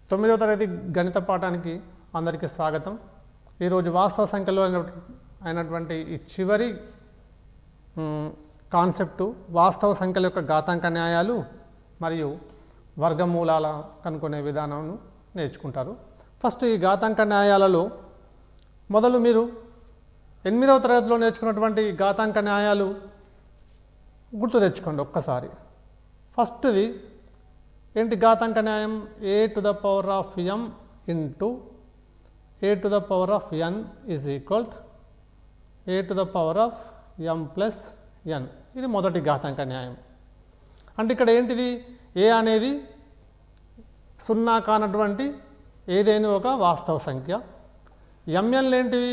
9వ తరగతి గణిత పాఠానికి అందరికీ స్వాగతం. ఈరోజు వాస్తవ సంఖ్యలో అయినటువంటి ఈ చివరి కాన్సెప్టు వాస్తవ సంఖ్యల యొక్క ఘాతాంక న్యాయాలు మరియు వర్గమూలాల కనుక్కునే విధానాన్ని నేర్చుకుంటారు. ఫస్ట్ ఈ ఘాతాంక న్యాయాలలో మొదలు మీరు 8వ తరగతిలో నేర్చుకున్నటువంటి ఘాతాంక న్యాయాలు గుర్తు తెచ్చుకోండి ఒక్కసారి. ఫస్ట్ది ఏంటి ఘాతాంక న్యాయం? a to the power of m into a to the power of n is equal to a to the power of m plus n. ఇది మొదటి ఘాతాంక న్యాయం. అంటే ఇక్కడ ఏంటిది? a అనేది సున్నా కానటువంటి ఏదైనా ఒక వాస్తవ సంఖ్య, mnలు ఏంటివి?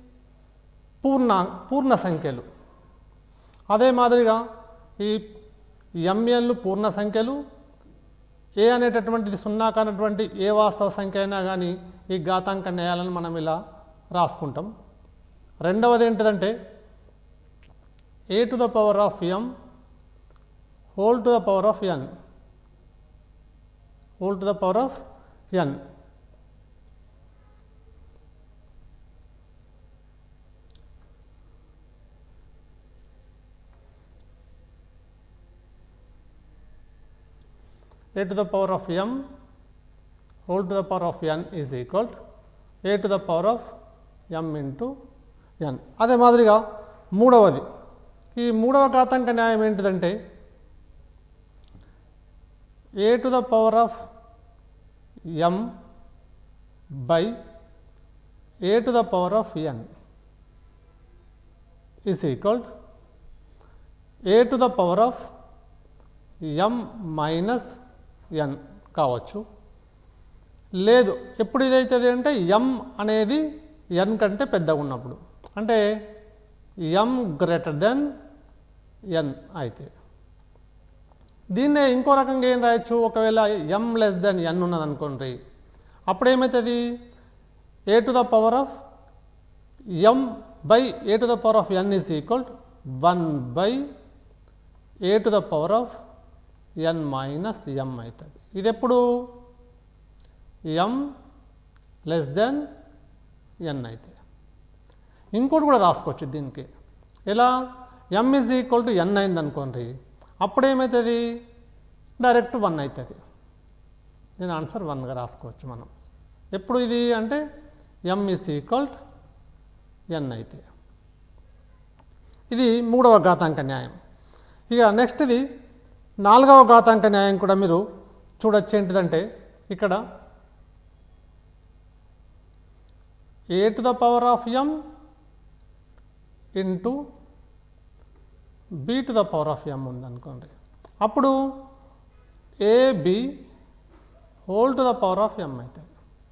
పూర్ణ సంఖ్యలు. అదే మాదిరిగా ఈ mnలు పూర్ణ సంఖ్యలు, ఏ అనేటటువంటిది సున్నా కానటువంటి ఏ వాస్తవ సంఖ్య అయినా కానీ ఈ ఘాతాంక న్యాయాలను మనం ఇలా రాసుకుంటాం. రెండవది ఏంటిదంటే a to the power of m whole to the power of n, whole to the power of n. a to the power of m whole to the power of n is equal to a to the power of m into n. అదే మాదిరిగా మూడవది, ఈ మూడవ ఘాతాంక న్యాయం ఏంటిదంటే a to the power of m by a to the power of n is equal to a to the power of m minus n కావచ్చు. లేదు, ఎప్పుడు ఇదైతుంది అంటే m అనేది n కంటే పెద్దగా ఉన్నప్పుడు, అంటే m గ్రేటర్ దెన్ n అయితే. దీన్నే ఇంకో రకంగా ఏం రాయొచ్చు? ఒకవేళ m లెస్ దెన్ n ఉన్నదనుకోండి, అప్పుడు ఏమవుతుంది? a to the power of m by a to the power of n is equal to 1 by a to the power of n minus m అవుతుంది. ఇది ఎప్పుడు? m లెస్ దెన్ n అయితే. ఇంకోటి కూడా రాసుకోవచ్చు దీనికి. ఎలా? m is equal to n అయింది అనుకోండి, అప్పుడు ఏమవుతుంది? డైరెక్ట్ 1 అవుతుంది. దీని ఆన్సర్ 1గా రాసుకోవచ్చు మనం. ఎప్పుడు ఇది అంటే m is equal to n అయితే. ఇది మూడవ ఘాతాంక న్యాయం. ఇక నెక్స్ట్ది 4వ ఘాతాంక న్యాయం కూడా మీరు చూడొచ్చు. ఏంటిదంటే ఇక్కడ a to the power of m into b to the power of m ఉందనుకోండి, అప్పుడు ab whole to the power of m అవుతుంది.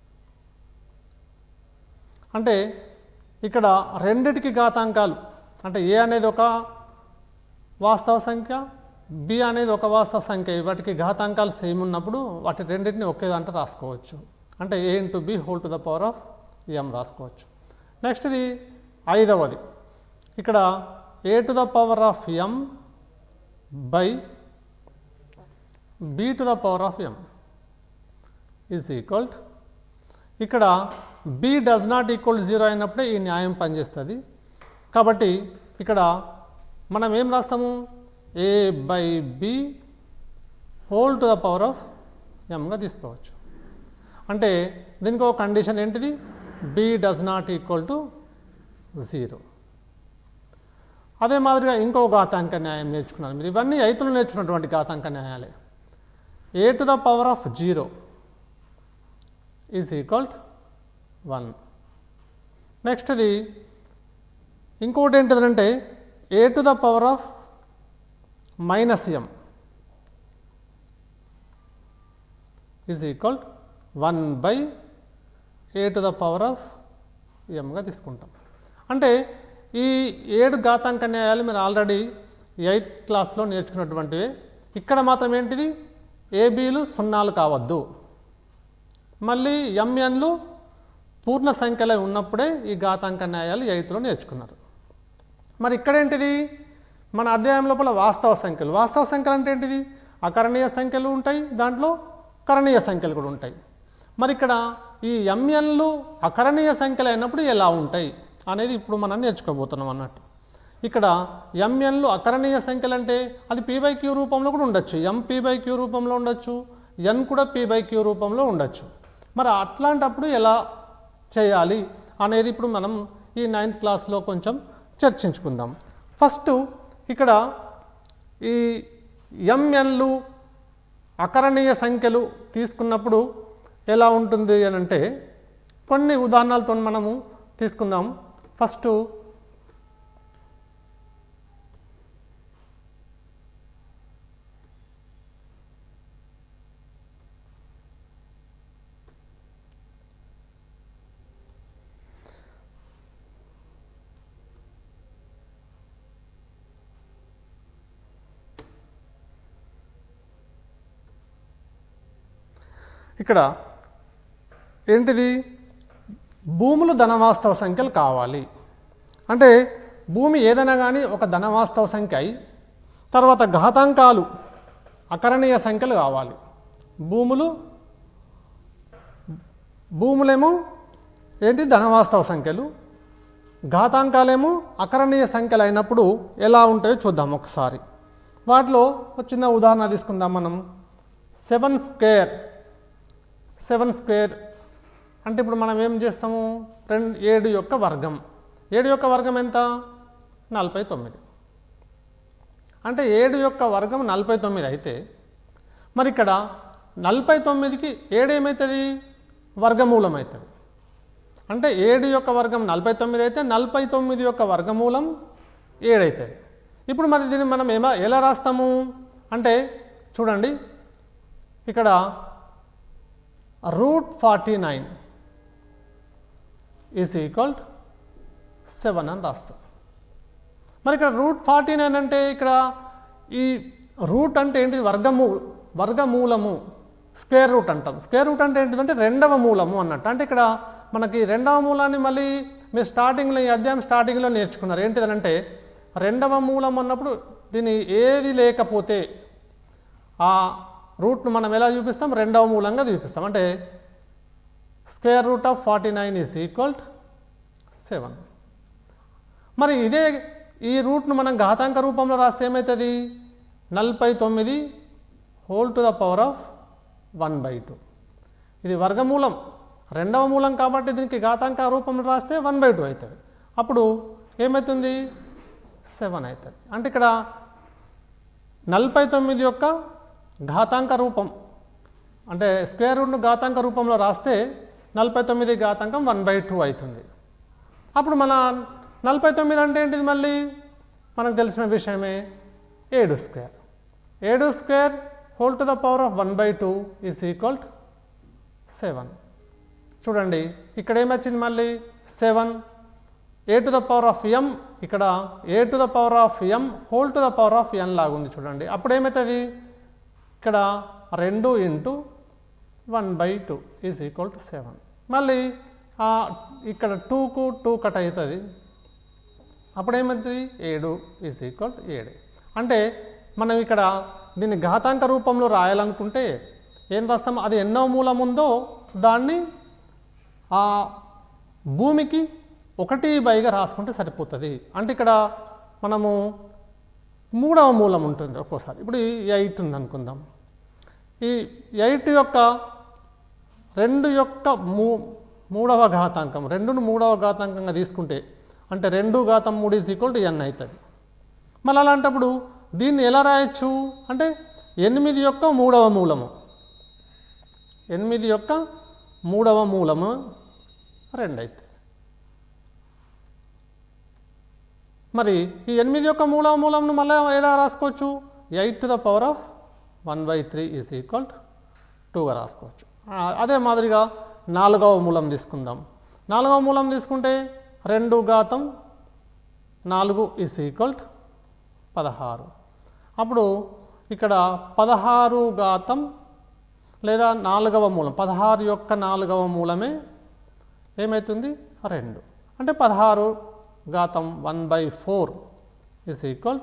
అంటే ఇక్కడ రెండిటికి ఘాతాంకాలు, అంటే a అనేది ఒక వాస్తవ సంఖ్య, b అనేది ఒక వాస్తవ సంఖ్య, వాటికి ఘాతాంకాలు సేమ్ ఉన్నప్పుడు వాటి రెండింటిని ఒకే దాంట్లో రాసుకోవచ్చు. అంటే a into b whole to the power of m రాసుకోవచ్చు. నెక్స్ట్ ఇది 5వది. ఇక్కడ a to the power of m by b to the power of m is equal to, ఇక్కడ b డస్ నాట్ ఈక్వల్ 0 అయినప్పుడే ఈ న్యాయం పనిచేస్తుంది. కాబట్టి ఇక్కడ మనం ఏం రాస్తాము? a by b whole to the power of mగా తీసుకోవచ్చు. అంటే దీనికి ఒక కండిషన్ ఏంటిది? b does not equal to 0. అదే మాదిరిగా ఇంకో ఘాతాంక న్యాయం నేర్చుకున్నారు మీరు. ఇవన్నీ 8లో నేర్చుకున్నటువంటి ఘాతాంక న్యాయాలే. a to the power of 0 is equal to 1. నెక్స్ట్ది ఇంకోటి ఏంటిదంటే a to the power of minus m is equal 1 by a to the power of mగా తీసుకుంటాం. అంటే ఈ 7 ఘాతాంక న్యాయాలు మీరు ఆల్రెడీ 8th క్లాస్లో నేర్చుకున్నటువంటివి. ఇక్కడ మాత్రం ఏంటిది? ఏబీలు సున్నాలు కావద్దు, మళ్ళీ mnలు పూర్ణ సంఖ్యలో ఉన్నప్పుడే ఈ ఘాతాంక న్యాయాలు 8లో నేర్చుకున్నారు. మరి ఇక్కడ ఏంటిది? మన అధ్యాయం లోపల వాస్తవ సంఖ్యలు. వాస్తవ సంఖ్యలు అంటే ఏంటిది? అకరణీయ సంఖ్యలు ఉంటాయి, దాంట్లో కరణీయ సంఖ్యలు కూడా ఉంటాయి. మరి ఇక్కడ ఈ mnలు అకరణీయ సంఖ్యలు అయినప్పుడు ఎలా ఉంటాయి అనేది ఇప్పుడు మనం నేర్చుకోబోతున్నాం అన్నట్టు. ఇక్కడ mnలు అకరణీయ సంఖ్యలు అంటే అది p/q రూపంలో కూడా ఉండొచ్చు, m p/q రూపంలో ఉండొచ్చు, n కూడా p/q రూపంలో ఉండొచ్చు. మరి అట్లాంటప్పుడు ఎలా చేయాలి అనేది ఇప్పుడు మనం ఈ 9th క్లాస్లో కొంచెం చర్చించుకుందాం. ఫస్ట్ ఇక్కడ ఈ mnలు అకరణీయ సంఖ్యలు తీసుకున్నప్పుడు ఎలా ఉంటుంది అని అంటే కొన్ని ఉదాహరణలతో మనము తీసుకుందాం. ఫస్ట్ ఇక్కడ ఏంటిది, భూములు ధనవాస్తవ సంఖ్యలు కావాలి అంటే భూమి ఏదైనా కానీ ఒక ధనవాస్తవ సంఖ్య అయి తర్వాత ఘాతాంకాలు అకరణీయ సంఖ్యలు కావాలి. భూములేమో ఏంటి ధనవాస్తవ సంఖ్యలు, ఘాతాంకాలేమో అకరణీయ సంఖ్యలు అయినప్పుడు ఎలా ఉంటాయో చూద్దాం ఒకసారి. వాటిలో ఒక చిన్న ఉదాహరణ తీసుకుందాం మనం. 7 స్క్వేర్ అంటే ఇప్పుడు మనం ఏం చేస్తాము, 7 యొక్క వర్గం. 7 యొక్క వర్గం ఎంత? 49. అంటే 7 యొక్క వర్గం 49 అయితే మరి ఇక్కడ 49కి 7 ఏమవుతుంది? వర్గమూలం అవుతుంది. అంటే 7 యొక్క వర్గం 49 అయితే 49 యొక్క వర్గమూలం 7 అవుతుంది. ఇప్పుడు మరి దీన్ని మనం ఎలా రాస్తాము అంటే చూడండి, ఇక్కడ √49 ఈజ్ ఈక్వల్ 7 అని రాస్తాం. మరి ఇక్కడ √49 అంటే ఇక్కడ ఈ రూట్ అంటే ఏంటి? వర్గమూలము, స్క్వేర్ రూట్ అంటాం. స్క్వేర్ రూట్ అంటే ఏంటిదంటే రెండవ మూలము అన్నట్టు. అంటే ఇక్కడ మనకి రెండవ మూలాన్ని మళ్ళీ మీరు స్టార్టింగ్లో ఈ అధ్యాయం స్టార్టింగ్లో నేర్చుకున్నారు. ఏంటిదనంటే రెండవ మూలం అన్నప్పుడు దీన్ని ఏది లేకపోతే ఆ రూట్ను మనం ఎలా చూపిస్తాం? రెండవ మూలంగా చూపిస్తాం. అంటే √49 ఈజ్ ఈక్వల్ 7. మరి ఇదే ఈ రూట్ను మనం ఘాతాంక రూపంలో రాస్తే ఏమవుతుంది? 49 whole to the power of 1/2. ఇది వర్గమూలం, రెండవ మూలం కాబట్టి దీనికి ఘాతాంక రూపంలో రాస్తే 1/2 అవుతుంది. అప్పుడు ఏమవుతుంది? 7 అవుతుంది. అంటే ఇక్కడ 49 యొక్క ఘాతాంక రూపం అంటే స్క్వేర్ రూట్ను ఘాతాంక రూపంలో రాస్తే 49 ఘాతాంకం 1/2 అవుతుంది. అప్పుడు మన 49 అంటే ఏంటిది? మళ్ళీ మనకు తెలిసిన విషయమే 7 square. 7 square whole to the power of 1/2 is equal 7. చూడండి ఇక్కడ ఏమొచ్చింది? మళ్ళీ 7 a to the power of m, ఇక్కడ a to the power of m whole to the power of n లాగుంది చూడండి. అప్పుడు ఏమవుతుంది? ఇక్కడ 2 × 1/2 ఈజ్ ఈక్వల్ టు 7. మళ్ళీ ఇక్కడ 2కు 2 కట్ అవుతుంది. అప్పుడు ఏమవుతుంది? 7 ఈజ్ ఈక్వల్ టు 7. అంటే మనం ఇక్కడ దీన్ని ఘాతాంక రూపంలో రాయాలనుకుంటే ఏం రాస్తాం? అది ఎన్నో మూలం ఉందో దాన్ని ఆ భూమికి 1/గా రాసుకుంటే సరిపోతుంది. అంటే ఇక్కడ మనము 3వ మూలం ఉంటుంది ఒక్కోసారి. ఇప్పుడు ఈ 8 ఉంది అనుకుందాం. ఈ 8 యొక్క 2 యొక్క 3వ ఘాతాంకం, 2ను 3వ ఘాతాంకంగా తీసుకుంటే అంటే 2/3 ఈజ్ ఈక్వల్ టు n అవుతుంది. మళ్ళీ అలాంటప్పుడు దీన్ని ఎలా రాయొచ్చు అంటే 8 యొక్క 3వ మూలము, 8 యొక్క 3వ మూలము 2 అవుతుంది. మరి ఈ 8 యొక్క 3వ మూలంను మళ్ళీ ఎలా రాసుకోవచ్చు? 8 to the power of 1/3 is equal 2గా రాసుకోవచ్చు. అదే మాదిరిగా 4వ మూలం తీసుకుందాం. 4వ మూలం తీసుకుంటే 2/4 ఈజ్ ఈక్వల్ 16. అప్పుడు ఇక్కడ 16 లేదా 4వ మూలం, 16 యొక్క 4వ మూలమే ఏమవుతుంది? 2. అంటే 16/1/4 ఈజ్ ఈక్వల్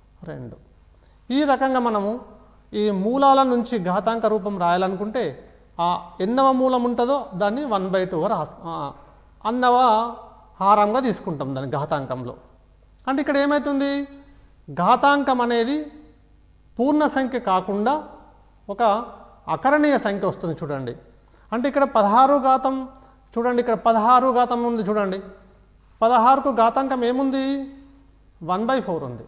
2. ఈ రకంగా మనము ఈ మూలాల నుంచి ఘాతాంక రూపం రాయాలనుకుంటే ఆ ఎన్నవ మూలం ఉంటుందో దాన్ని 1/2 అన్నవ హారంగా తీసుకుంటాం దాని ఘాతాంకంలో. అంటే ఇక్కడ ఏమవుతుంది, ఘాతాంకం అనేది పూర్ణ సంఖ్య కాకుండా ఒక అకరణీయ సంఖ్య వస్తుంది చూడండి. అంటే ఇక్కడ 16 ఘాతం చూడండి, ఇక్కడ 16 ఘాతం ఉంది చూడండి. 16కు ఘాతాంకం ఏముంది, 1/4 ఉంది.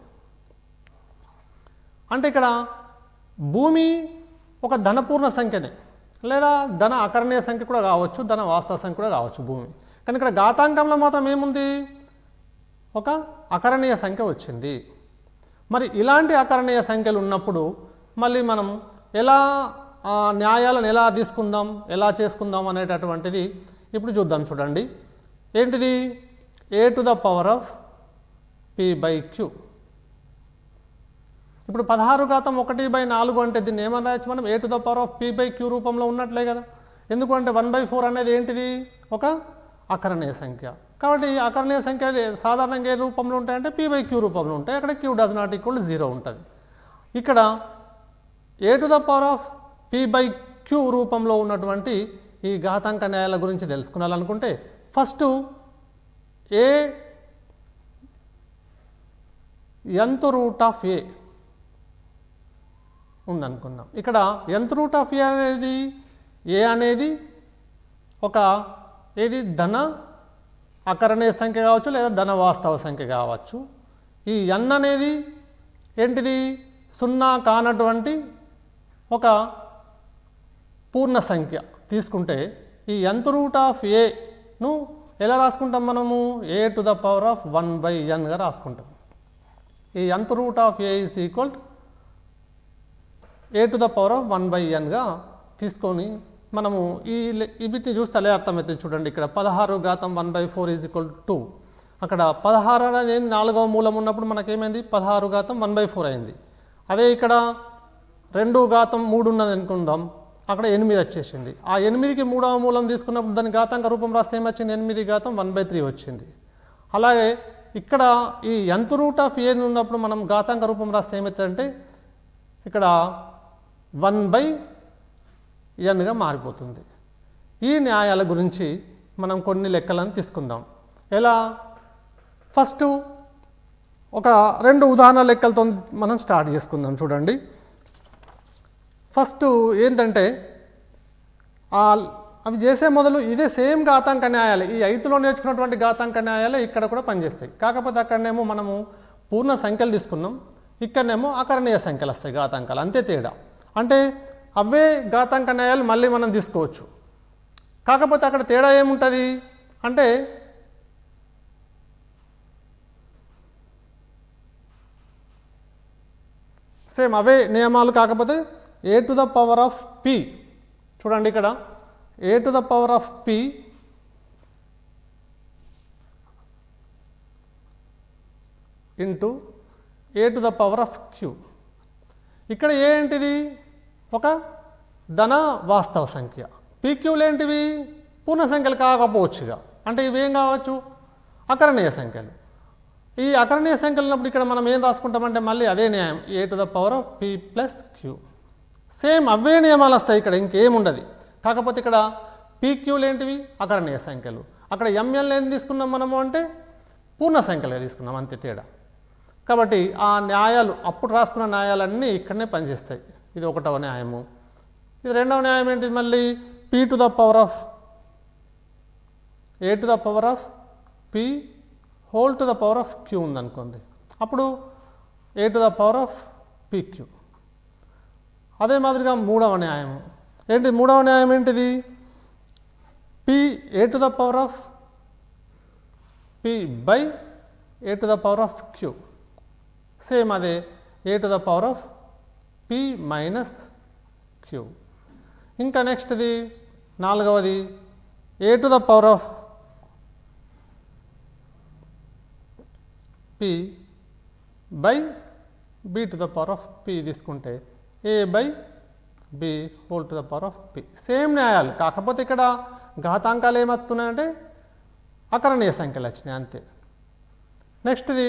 అంటే ఇక్కడ భూమి ఒక ధనపూర్ణ సంఖ్యనే, లేదా ధన అకరణీయ సంఖ్య కూడా కావచ్చు, ధన వాస్తవ సంఖ్య కూడా కావచ్చు భూమి. కానీ ఇక్కడ ఘాతాంకంలో మాత్రం ఏముంది, ఒక అకరణీయ సంఖ్య వచ్చింది. మరి ఇలాంటి అకరణీయ సంఖ్యలు ఉన్నప్పుడు మళ్ళీ మనం ఎలా న్యాయాలను ఎలా తీసుకుందాం, ఎలా చేసుకుందాం అనేటటువంటిది ఇప్పుడు చూద్దాం. చూడండి ఏంటిది, a⁴ p/q. ఇప్పుడు 16 ఘాతం 1/4 అంటే దీన్ని ఏమని రాయొచ్చు మనం, a⁴ p/q రూపంలో ఉన్నట్లే కదా. ఎందుకంటే 1/4 అనేది ఏంటిది, ఒక అకరణీయ సంఖ్య. కాబట్టి అకరణీయ సంఖ్య సాధారణంగా ఏ రూపంలో ఉంటాయంటే p/q రూపంలో ఉంటాయి. అక్కడ q ≠ 0 ఉంటుంది. ఇక్కడ a⁴ p/q రూపంలో ఉన్నటువంటి ఈ ఘాతాంక న్యాయాల గురించి తెలుసుకోవాలనుకుంటే first a nth root of a ఉందనుకుందాం. ఇక్కడ nth రూట్ ఆఫ్ a అనేది, a అనేది ఒక ఏది ధన అకరణీయ సంఖ్య కావచ్చు, లేదా ధన వాస్తవ సంఖ్య కావచ్చు. ఈ n అనేది ఏంటిది, 0 కానటువంటి ఒక పూర్ణ సంఖ్య తీసుకుంటే ఈ nth రూట్ ఆఫ్ aను ఎలా రాసుకుంటాం మనము, a⁴1/n రాసుకుంటాం. ఈ nth root of a is equal a⁴1/n తీసుకొని మనము వీటిని చూస్తే అలా అర్థమవుతుంది. చూడండి ఇక్కడ 16 ఘాతం 1/4 ఈజ్ ఈక్వల్ 2. అక్కడ 16 అనేది 4వ మూలం ఉన్నప్పుడు మనకేమైంది, 16 ఘాతం 1/4 అయింది. అదే ఇక్కడ 2 ఘాతం 3 ఉన్నది అనుకుందాం, అక్కడ 8 వచ్చేసింది. ఆ 8కి 3వ మూలం తీసుకున్నప్పుడు దాని ఘాతాంక రూపం రాస్తే ఏమొచ్చింది, 8 ఘాతం 1/3 వచ్చింది. అలాగే ఇక్కడ ఈ nth రూట్ ఆఫ్ a ఉన్నప్పుడు మనం ఘాతాంక రూపం రాస్తే ఏమవుతుందంటే ఇక్కడ 1/n మారిపోతుంది. ఈ న్యాయాల గురించి మనం కొన్ని లెక్కలను తీసుకుందాం. ఎలా, ఫస్ట్ ఒక 2 ఉదాహరణ లెక్కలతో మనం స్టార్ట్ చేసుకుందాం. చూడండి ఫస్ట్ ఏంటంటే అవి చేసే మొదలు ఇదే సేమ్ ఘాతాంక న్యాయాలు, ఈ 5లో నేర్చుకున్నటువంటి ఘాతాంక న్యాయాలే ఇక్కడ కూడా పనిచేస్తాయి. కాకపోతే అక్కడనేమో మనము పూర్ణ సంఖ్యలు తీసుకున్నాం, ఇక్కడనేమో అకరణీయ సంఖ్యలు వస్తాయి ఘాతాంకాలు, అంతే తేడా. అంటే అవే ఘాతాంక న్యాయాలు మళ్ళీ మనం తీసుకోవచ్చు. కాకపోతే అక్కడ తేడా ఏముంటుంది అంటే సేమ్ అవే నియమాలు, కాకపోతే a⁴p. చూడండి ఇక్కడ a⁴p ఇంటూ a⁴q. ఇక్కడ ఏంటిది, ఒక ధన వాస్తవ సంఖ్య. pqలు ఏంటివి, పూర్ణ సంఖ్యలు కాకపోవచ్చుగా. అంటే ఇవేం కావచ్చు, అకరణీయ సంఖ్యలు. ఈ అకరణీయ సంఖ్యలు ఉన్నప్పుడు ఇక్కడ మనం ఏం రాసుకుంటామంటే మళ్ళీ అదే న్యాయం, a⁴p+q. సేమ్ అవే నియమాలు వస్తాయి, ఇక్కడ ఇంకేముండదు. కాకపోతే ఇక్కడ pqలు ఏంటివి, అకరణీయ సంఖ్యలు. అక్కడ ml ఏం తీసుకున్నాం మనము అంటే పూర్ణ సంఖ్యలుగా తీసుకున్నాం, అంతే తేడా. కాబట్టి ఆ న్యాయాలు అప్పుడు రాసుకున్న న్యాయాలన్నీ ఇక్కడనే పనిచేస్తాయి. ఇది 1వ న్యాయము. ఇది 2వ న్యాయం ఏంటి, మళ్ళీ a⁴p⁴q ఉందనుకోండి, అప్పుడు a⁴pq. అదే మాదిరిగా 3వ న్యాయము ఏంటి, 3వ న్యాయం ఏంటిది, a⁴p/a⁴q. సేమ్ అదే a⁴p-q. ఇంకా నెక్స్ట్ది 4వది a⁴p/b⁴p తీసుకుంటే a/b⁴p. సేమ్ న్యాయాలు, కాకపోతే ఇక్కడ ఘాతాంకాలు ఏమవుతున్నాయంటే అకరణీయ సంఖ్యలు వచ్చినాయి, అంతే. నెక్స్ట్ది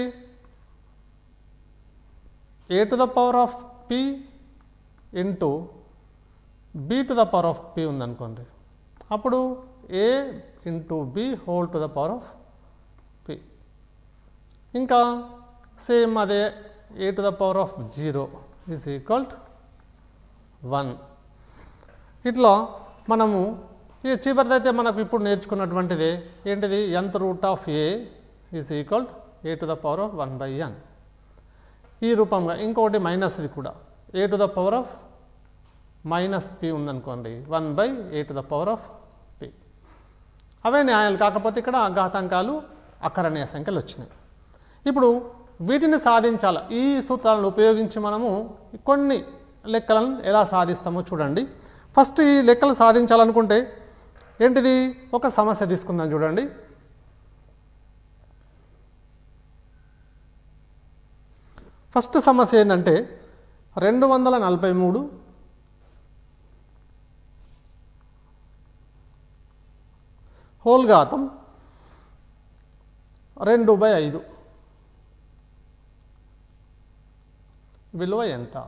a⁴p into b to the power of p ఉందనుకోండి, అప్పుడు a into b whole to the power of p. ఇంకా సేమ్ అదే a to the power of 0 is equal to 1. ఇట్లా మనము ఈ చివరిదైతే మనకు ఇప్పుడు నేర్చుకున్నటువంటిది ఏంటిది, nth root of a is equal to a to the power of 1/n. ఈ రూపంగా ఇంకొకటి మైనస్ది కూడా a to the power of minus p ఉందనుకోండి, 1/ఏ to the power of p. అవే న్యాయాలు, కాకపోతే ఇక్కడ ఘాతాంకాలు అకరణీయ సంఖ్యలు వచ్చినాయి. ఇప్పుడు వీటిని సాధించాలి. ఈ సూత్రాలను ఉపయోగించి మనము కొన్ని లెక్కలను ఎలా సాధిస్తామో చూడండి. ఫస్ట్ ఈ లెక్కలు సాధించాలనుకుంటే ఏంటిది, ఒక సమస్య తీసుకుందాం చూడండి. ఫస్ట్ సమస్య ఏంటంటే 243 హోల్ ఘాతం 2/5 విలువ ఎంత?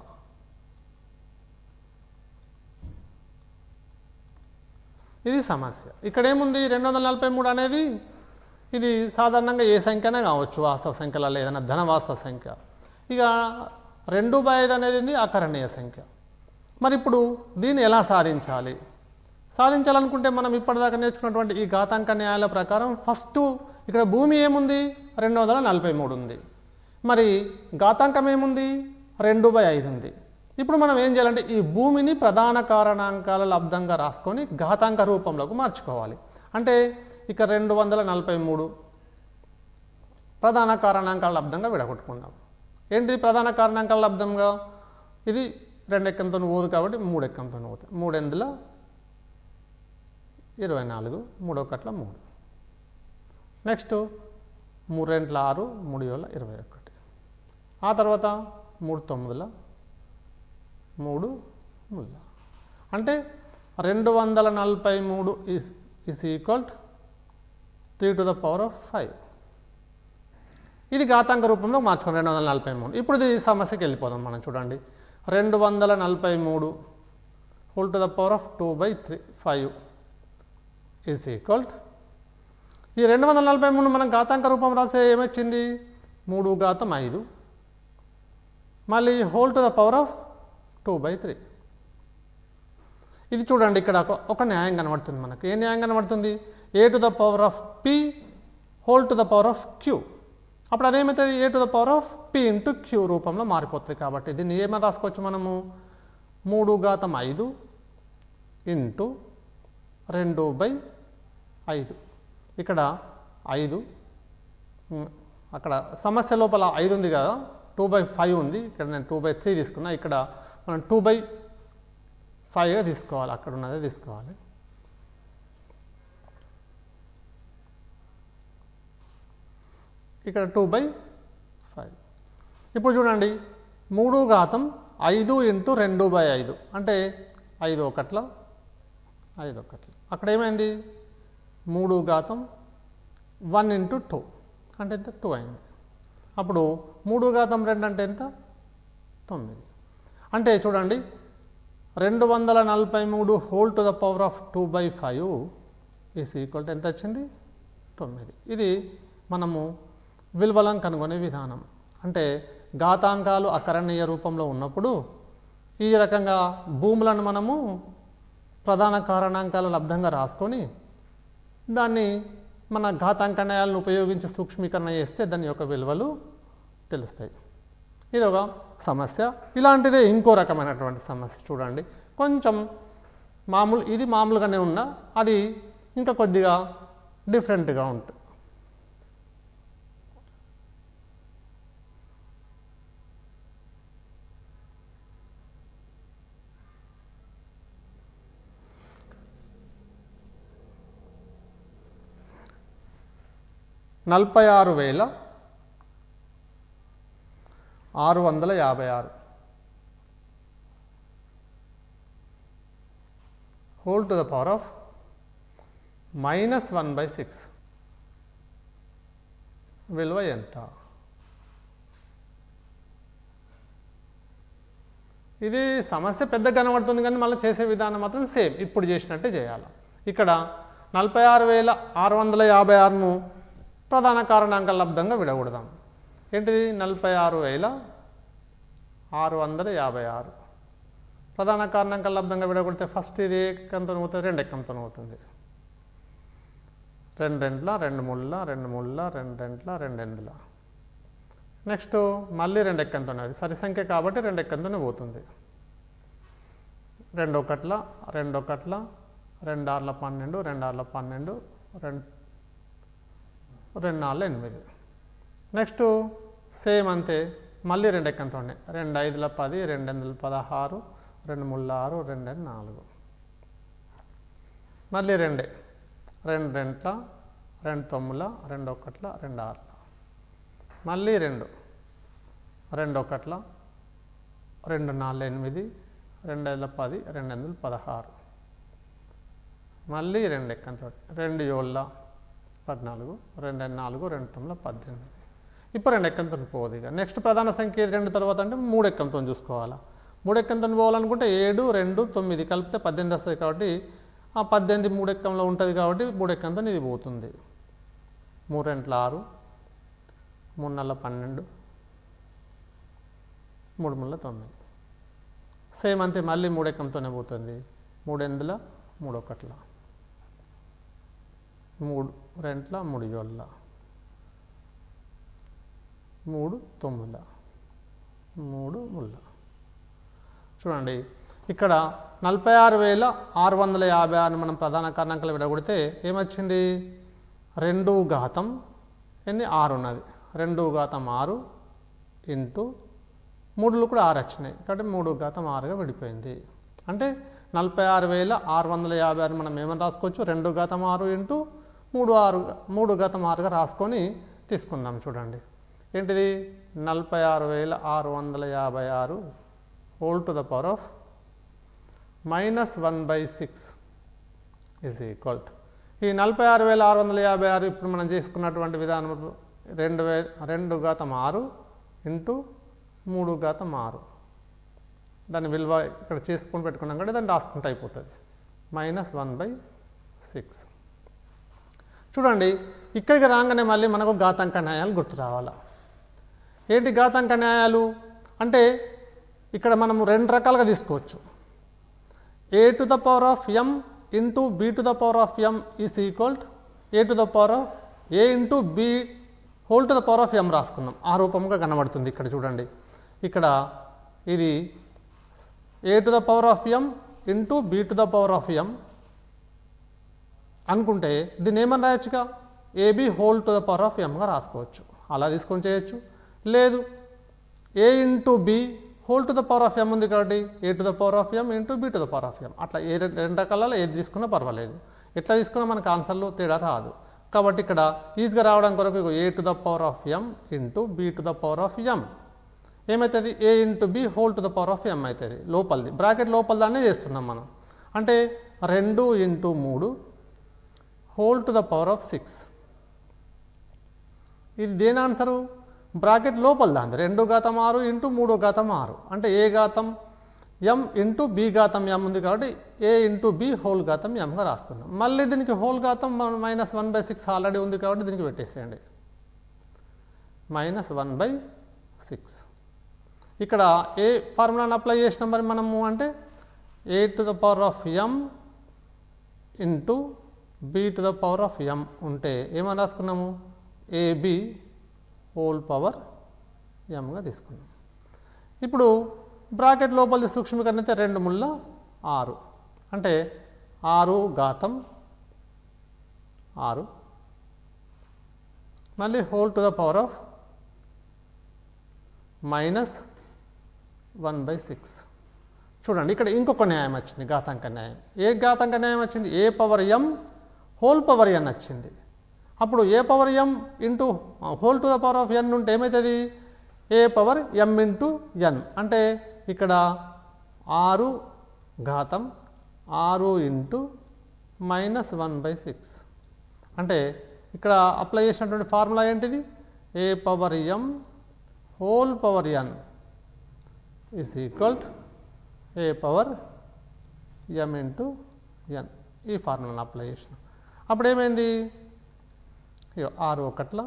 ఇది సమస్య. ఇక్కడ ఏముంది, 243 అనేది ఇది సాధారణంగా ఏ సంఖ్యనే కావచ్చు, వాస్తవ సంఖ్యలలో ఏదైనా ధన వాస్తవ సంఖ్య. ఇక 2/5 అనేది అకరణీయ సంఖ్య. మరి ఇప్పుడు దీన్ని ఎలా సాధించాలి? సాధించాలనుకుంటే మనం ఇప్పటిదాకా నేర్చుకున్నటువంటి ఈ ఘాతాంక న్యాయాల ప్రకారం ఫస్ట్ ఇక్కడ భూమి ఏముంది, 243 ఉంది. మరి ఘాతాంకం ఏముంది, 2/5 ఉంది. ఇప్పుడు మనం ఏం చేయాలంటే ఈ భూమిని ప్రధాన కారణాంకాల లబ్ధంగా రాసుకొని ఘాతాంక రూపంలోకి మార్చుకోవాలి. అంటే ఇక 243 ప్రధాన కారణాంకాల లబ్ధంగా విడగొట్టుకుందాం. ఏంటిది ప్రధాన కారణాంకాల లబ్ధంగా, ఇది 2 ఎక్కంతో పోదు కాబట్టి 3 ఎక్కంతో పోతాయి. 3 24, 3 1 3. నెక్స్ట్ 3 2 6, 3 7 21. ఆ తర్వాత 3 9 3 0. అంటే 243 is equal to 3 to the power of 5. ఇది ఘాతాంక రూపంలో మార్చుకోండి 243. ఇప్పుడు ఈ సమస్యకి వెళ్ళిపోదాం మనం. చూడండి 243 whole to the power of 2/5 is equal to, ఈ 243 మనం ఘాతాంక రూపం రాస్తే ఏమొచ్చింది, 3/5 మళ్ళీ whole to the power of 2/3. ఇది చూడండి ఇక్కడ ఒక న్యాయం కనబడుతుంది మనకు. ఏ న్యాయం కనబడుతుంది, a to the power of p whole to the power of q. అప్పుడు అదేమవుతుంది, a to the power of p into q రూపంలో మారిపోతుంది. కాబట్టి దీన్ని ఏమైనా రాసుకోవచ్చు మనము, 3/5 ఇంటూ 2/5. ఇక్కడ 5, అక్కడ సమస్య లోపల 5 ఉంది కదా, 2/5 ఉంది. ఇక్కడ నేను 2/3 తీసుకున్నా. ఇక్కడ మనం 2/5గా తీసుకోవాలి, అక్కడ ఉన్నదే తీసుకోవాలి. ఇక్కడ 2/5. ఇప్పుడు చూడండి 3/5 ఇంటూ 2/5 అంటే 5 1 5 1. అక్కడ ఏమైంది, 3/1 ఇంటూ 2 అంటే ఎంత, 2 అయింది. అప్పుడు 3/2 అంటే ఎంత, 9. అంటే చూడండి 243 whole to the power of 2/5 is equal to ఎంత వచ్చింది, 9. ఇది మనము విలువలను కనుగొనే విధానం. అంటే ఘాతాంకాలు అకరణీయ రూపంలో ఉన్నప్పుడు ఈ రకంగా భూములను మనము ప్రధాన కారణాంకాల లబ్ధంగా రాసుకొని దాన్ని మన ఘాతాంక న్యాయాలను ఉపయోగించి సూక్ష్మీకరణ చేస్తే దాని యొక్క విలువలు తెలుస్తాయి. ఇది ఒక సమస్య. ఇలాంటిదే ఇంకో రకమైనటువంటి సమస్య చూడండి. కొంచెం ఇది మామూలుగానే ఉన్నా అది ఇంకా కొద్దిగా డిఫరెంట్గా ఉంటుంది. $46,656 whole to the power of -1/6 విలువ ఎంత? ఇది సమస్య పెద్దగా కనబడుతుంది కానీ మళ్ళీ చేసే విధానం మాత్రం సేమ్ ఇప్పుడు చేసినట్టే చేయాలి. ఇక్కడ 46,656ను ప్రధాన కారణాంక లబ్ధంగా విడగొడదాం. ఏంటిది 46,656 ప్రధాన కారణాంక లబ్ధంగా విడగొడితే ఫస్ట్ ఇది ఏ ఎక్కంతో అవుతుంది, 2 ఎక్కంతో అవుతుంది. 2 రెంట్ల 2 ముళ్ళ 2 ముళ్ళ 2 రెంట్ల 2 ఎందుల. నెక్స్ట్ మళ్ళీ 2 ఎక్కంతోనే, అది సరి సంఖ్య కాబట్టి 2 ఎక్కంతోనే పోతుంది. 2 ఒకట్ల 2 ఒకట్ల 2 ఆర్ల 12 2 ఆర్ల 12 2 నాలుగు 8. నెక్స్ట్ సేమ్ అంతే మళ్ళీ 2 ఎక్కంతోనే, 2 ఐదుల 10 2 ఎనిమిదిల 16 2 ముళ్ళ 6 2 4. మళ్ళీ 2 రెంట్ల 2 తొమ్మిల 2 ఒకట్ల 2 ఆర్ల. మళ్ళీ 2 ఒకట్ల 2 నాలుగు 8 2 ఐదుల 10 2 ఎనిమిదిల 16. మళ్ళీ 2 ఎక్కంతో 2 ఏళ్ళ 14 2 4 2 9 18. ఇప్పుడు 2 ఎక్కంతో పోదు. ఇక నెక్స్ట్ ప్రధాన సంఖ్య 2 తర్వాత అంటే 3 ఎక్కంతో చూసుకోవాలా. 3 ఎక్కంతో పోవాలనుకుంటే 7 2 9 కలిపితే 18 వస్తుంది కాబట్టి ఆ 18 3 ఎక్కంలో ఉంటుంది కాబట్టి 3 ఎక్కంతో ఇది పోతుంది. 3 రెంట్ల 6 3 నెలల 12 3 ముళ్ళ 9. సేమ్ అంతే మళ్ళీ 3 ఎక్కంతోనే పోతుంది. 3 ఎనిమిదిల 3 ఒకట్ల 3 రెంట్ల 3 ఏళ్ళ 3 తొమ్మిదిల 3 ముళ్ళ. చూడండి ఇక్కడ 46,656 మనం ప్రధాన కారణాంకాలు విడగొడితే ఏమొచ్చింది, 2 ఘాతం 6 ఉన్నది. 2 ఘాతం 6 ఇంటూ 3లు కూడా 6 వచ్చినాయి కాబట్టి 3 ఘాతం 6గా విడిపోయింది. అంటే 46,656 మనం ఏమని రాసుకోవచ్చు, 2 ఘాతం 6 ఇంటూ 3 ఘాతం 6గా రాసుకొని తీసుకుందాం. చూడండి ఏంటిది 46,656 whole to the power of -1/6 is equal to ఈ 46,656 ఇప్పుడు మనం చేసుకున్నటువంటి విధానం 2 ఘాతం 6 ఇంటూ 3 ఘాతం 6 దాని విలువ ఇక్కడ చేసుకొని పెట్టుకున్నాం కాబట్టి దాన్ని రాసుకుంటే అయిపోతుంది -1/6. చూడండి ఇక్కడికి రాగానే మళ్ళీ మనకు ఘాతాంక న్యాయాలు గుర్తు రావాలా. ఏంటి ఘాతాంక న్యాయాలు అంటే ఇక్కడ మనము 2 రకాలుగా తీసుకోవచ్చు. a to the power of m into b to the power of m is equal to a to the power of a into b whole to the power of m రాసుకున్నాం. ఆ రూపంగా కనబడుతుంది. ఇక్కడ చూడండి ఇక్కడ ఇది a to the power of m into b to the power of m అనుకుంటే దీన్ని ఏమని రాయొచ్చుగా ab whole to the power of m గా రాసుకోవచ్చు. అలా తీసుకొని చేయొచ్చు. లేదు a into b whole to the power of m ఉంది కాబట్టి a to the power of m into b to the power of m అట్లా 2 రకాలలో ఏది తీసుకున్నా పర్వాలేదు. ఎట్లా తీసుకున్నా మనకు ఆన్సర్లో తేడా రాదు. కాబట్టి ఇక్కడ ఈజీగా రావడం కొరకు a to the power of m into b to the power of m ఏమవుతుంది, a into b whole to the power of m అవుతుంది. లోపలిది బ్రాకెట్ లోపల దాన్నే చేస్తున్నాం మనం. అంటే 2 into 3 whole to the power of 6. ఇది దేని ఆన్సరు, బ్రాకెట్ లోపల దాంది 2 ఘాతం 6 ఇంటూ 3 ఘాతం 6 అంటే a ఘాతం m ఇంటూ b ఘాతం m ఉంది కాబట్టి a ఇంటూ b హోల్ ఘాతం mగా రాసుకున్నాం. మళ్ళీ దీనికి హోల్ ఘాతం -1/6 ఆల్రెడీ ఉంది కాబట్టి దీనికి పెట్టేసేయండి -1/6. ఇక్కడ ఏ ఫార్ములాను అప్లై చేసినాం మరి మనము అంటే a to the power of m into b to the power of m ఉంటే ఏమని రాసుకున్నాము ab హోల్ పవర్ mగా తీసుకున్నాం. ఇప్పుడు బ్రాకెట్ లోపలిది సూక్ష్మీకరణ అయితే 2 ముళ్ళ 6 అంటే 6 ఘాతం 6 మళ్ళీ whole to the power of -1/6. చూడండి ఇక్కడ ఇంకొక న్యాయం వచ్చింది, ఘాతాంక న్యాయం. ఏ ఘాతాంక న్యాయం వచ్చింది, a power m whole power n వచ్చింది. అప్పుడు a power m into whole to the power of n ఉంటే ఏమవుతుంది, a power m into n అంటే ఇక్కడ 6 ఘాతం 6 ఇంటూ -1/6 అంటే ఇక్కడ అప్లై చేసినటువంటి ఫార్ములా ఏంటిది, a power m whole power n is equal to a power m into n ఈ ఫార్ములాను అప్లై చేసిన అప్పుడు ఏమైంది 6 ఒకట్ల